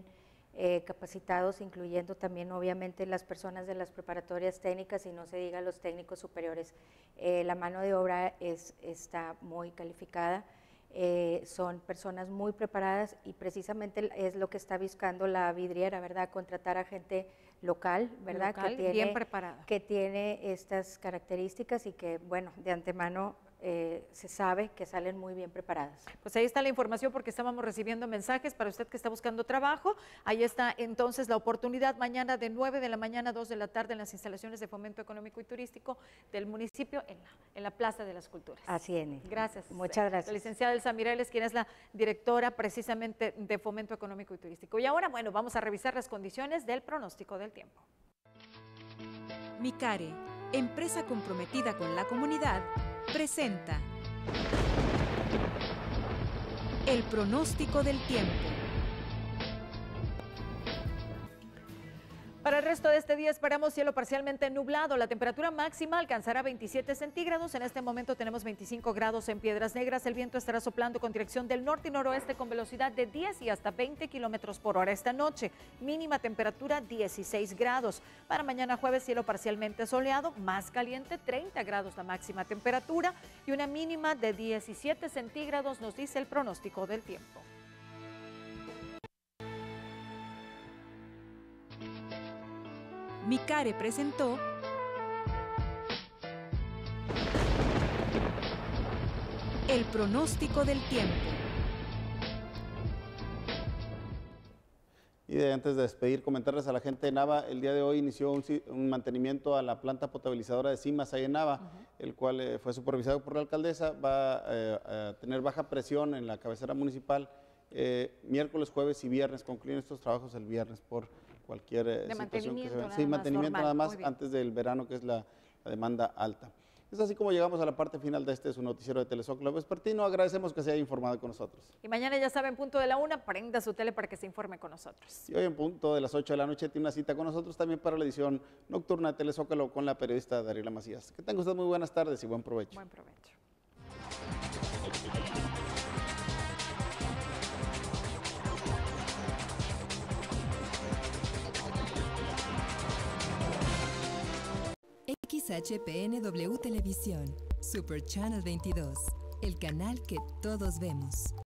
eh, capacitados, incluyendo también obviamente las personas de las preparatorias técnicas y no se diga los técnicos superiores. Eh, la mano de obra es, está muy calificada, eh, son personas muy preparadas y precisamente es lo que está buscando la vidriera, ¿verdad? Contratar a gente local, ¿verdad? Local, que tiene, bien preparada. Que tiene estas características y que, bueno, de antemano eh, se sabe que salen muy bien preparadas. Pues ahí está la información porque estábamos recibiendo mensajes para usted que está buscando trabajo. Ahí está entonces la oportunidad mañana de nueve de la mañana a dos de la tarde en las instalaciones de Fomento Económico y Turístico del municipio en la, en la Plaza de las Culturas. Así es. Gracias. Muchas gracias. La licenciada Elsa Mireles, quien es la directora precisamente de Fomento Económico y Turístico. Y ahora, bueno, vamos a revisar las condiciones del pronóstico del tiempo. Micare, empresa comprometida con la comunidad, presenta el pronóstico del tiempo. Para el resto de este día esperamos cielo parcialmente nublado. La temperatura máxima alcanzará veintisiete centígrados. En este momento tenemos veinticinco grados en Piedras Negras. El viento estará soplando con dirección del norte y noroeste con velocidad de diez y hasta veinte kilómetros por hora esta noche. Mínima temperatura dieciséis grados. Para mañana jueves cielo parcialmente soleado, más caliente, treinta grados la máxima temperatura y una mínima de diecisiete centígrados nos dice el pronóstico del tiempo. Micare presentó el pronóstico del tiempo. Y de antes de despedir, comentarles a la gente de Nava, el día de hoy inició un, un mantenimiento a la planta potabilizadora de Cimas ahí en Nava, uh-huh. el cual eh, fue supervisado por la alcaldesa, va eh, a tener baja presión en la cabecera municipal. Eh, miércoles, jueves y viernes, concluyen estos trabajos el viernes por cualquier eh, situación que se vea. Sí, mantenimiento nada más antes del verano, que es la, la demanda alta. Es así como llegamos a la parte final de este su noticiero de Telezócalo Vespertino. Agradecemos que se haya informado con nosotros. Y mañana ya saben, punto de la una, prenda su tele para que se informe con nosotros. Y hoy en punto de las ocho de la noche tiene una cita con nosotros también para la edición nocturna de Telezócalo con la periodista Dariela Macías. Que tenga usted muy buenas tardes y buen provecho. Buen provecho. X H P N W Televisión, Super Channel veintidós, el canal que todos vemos.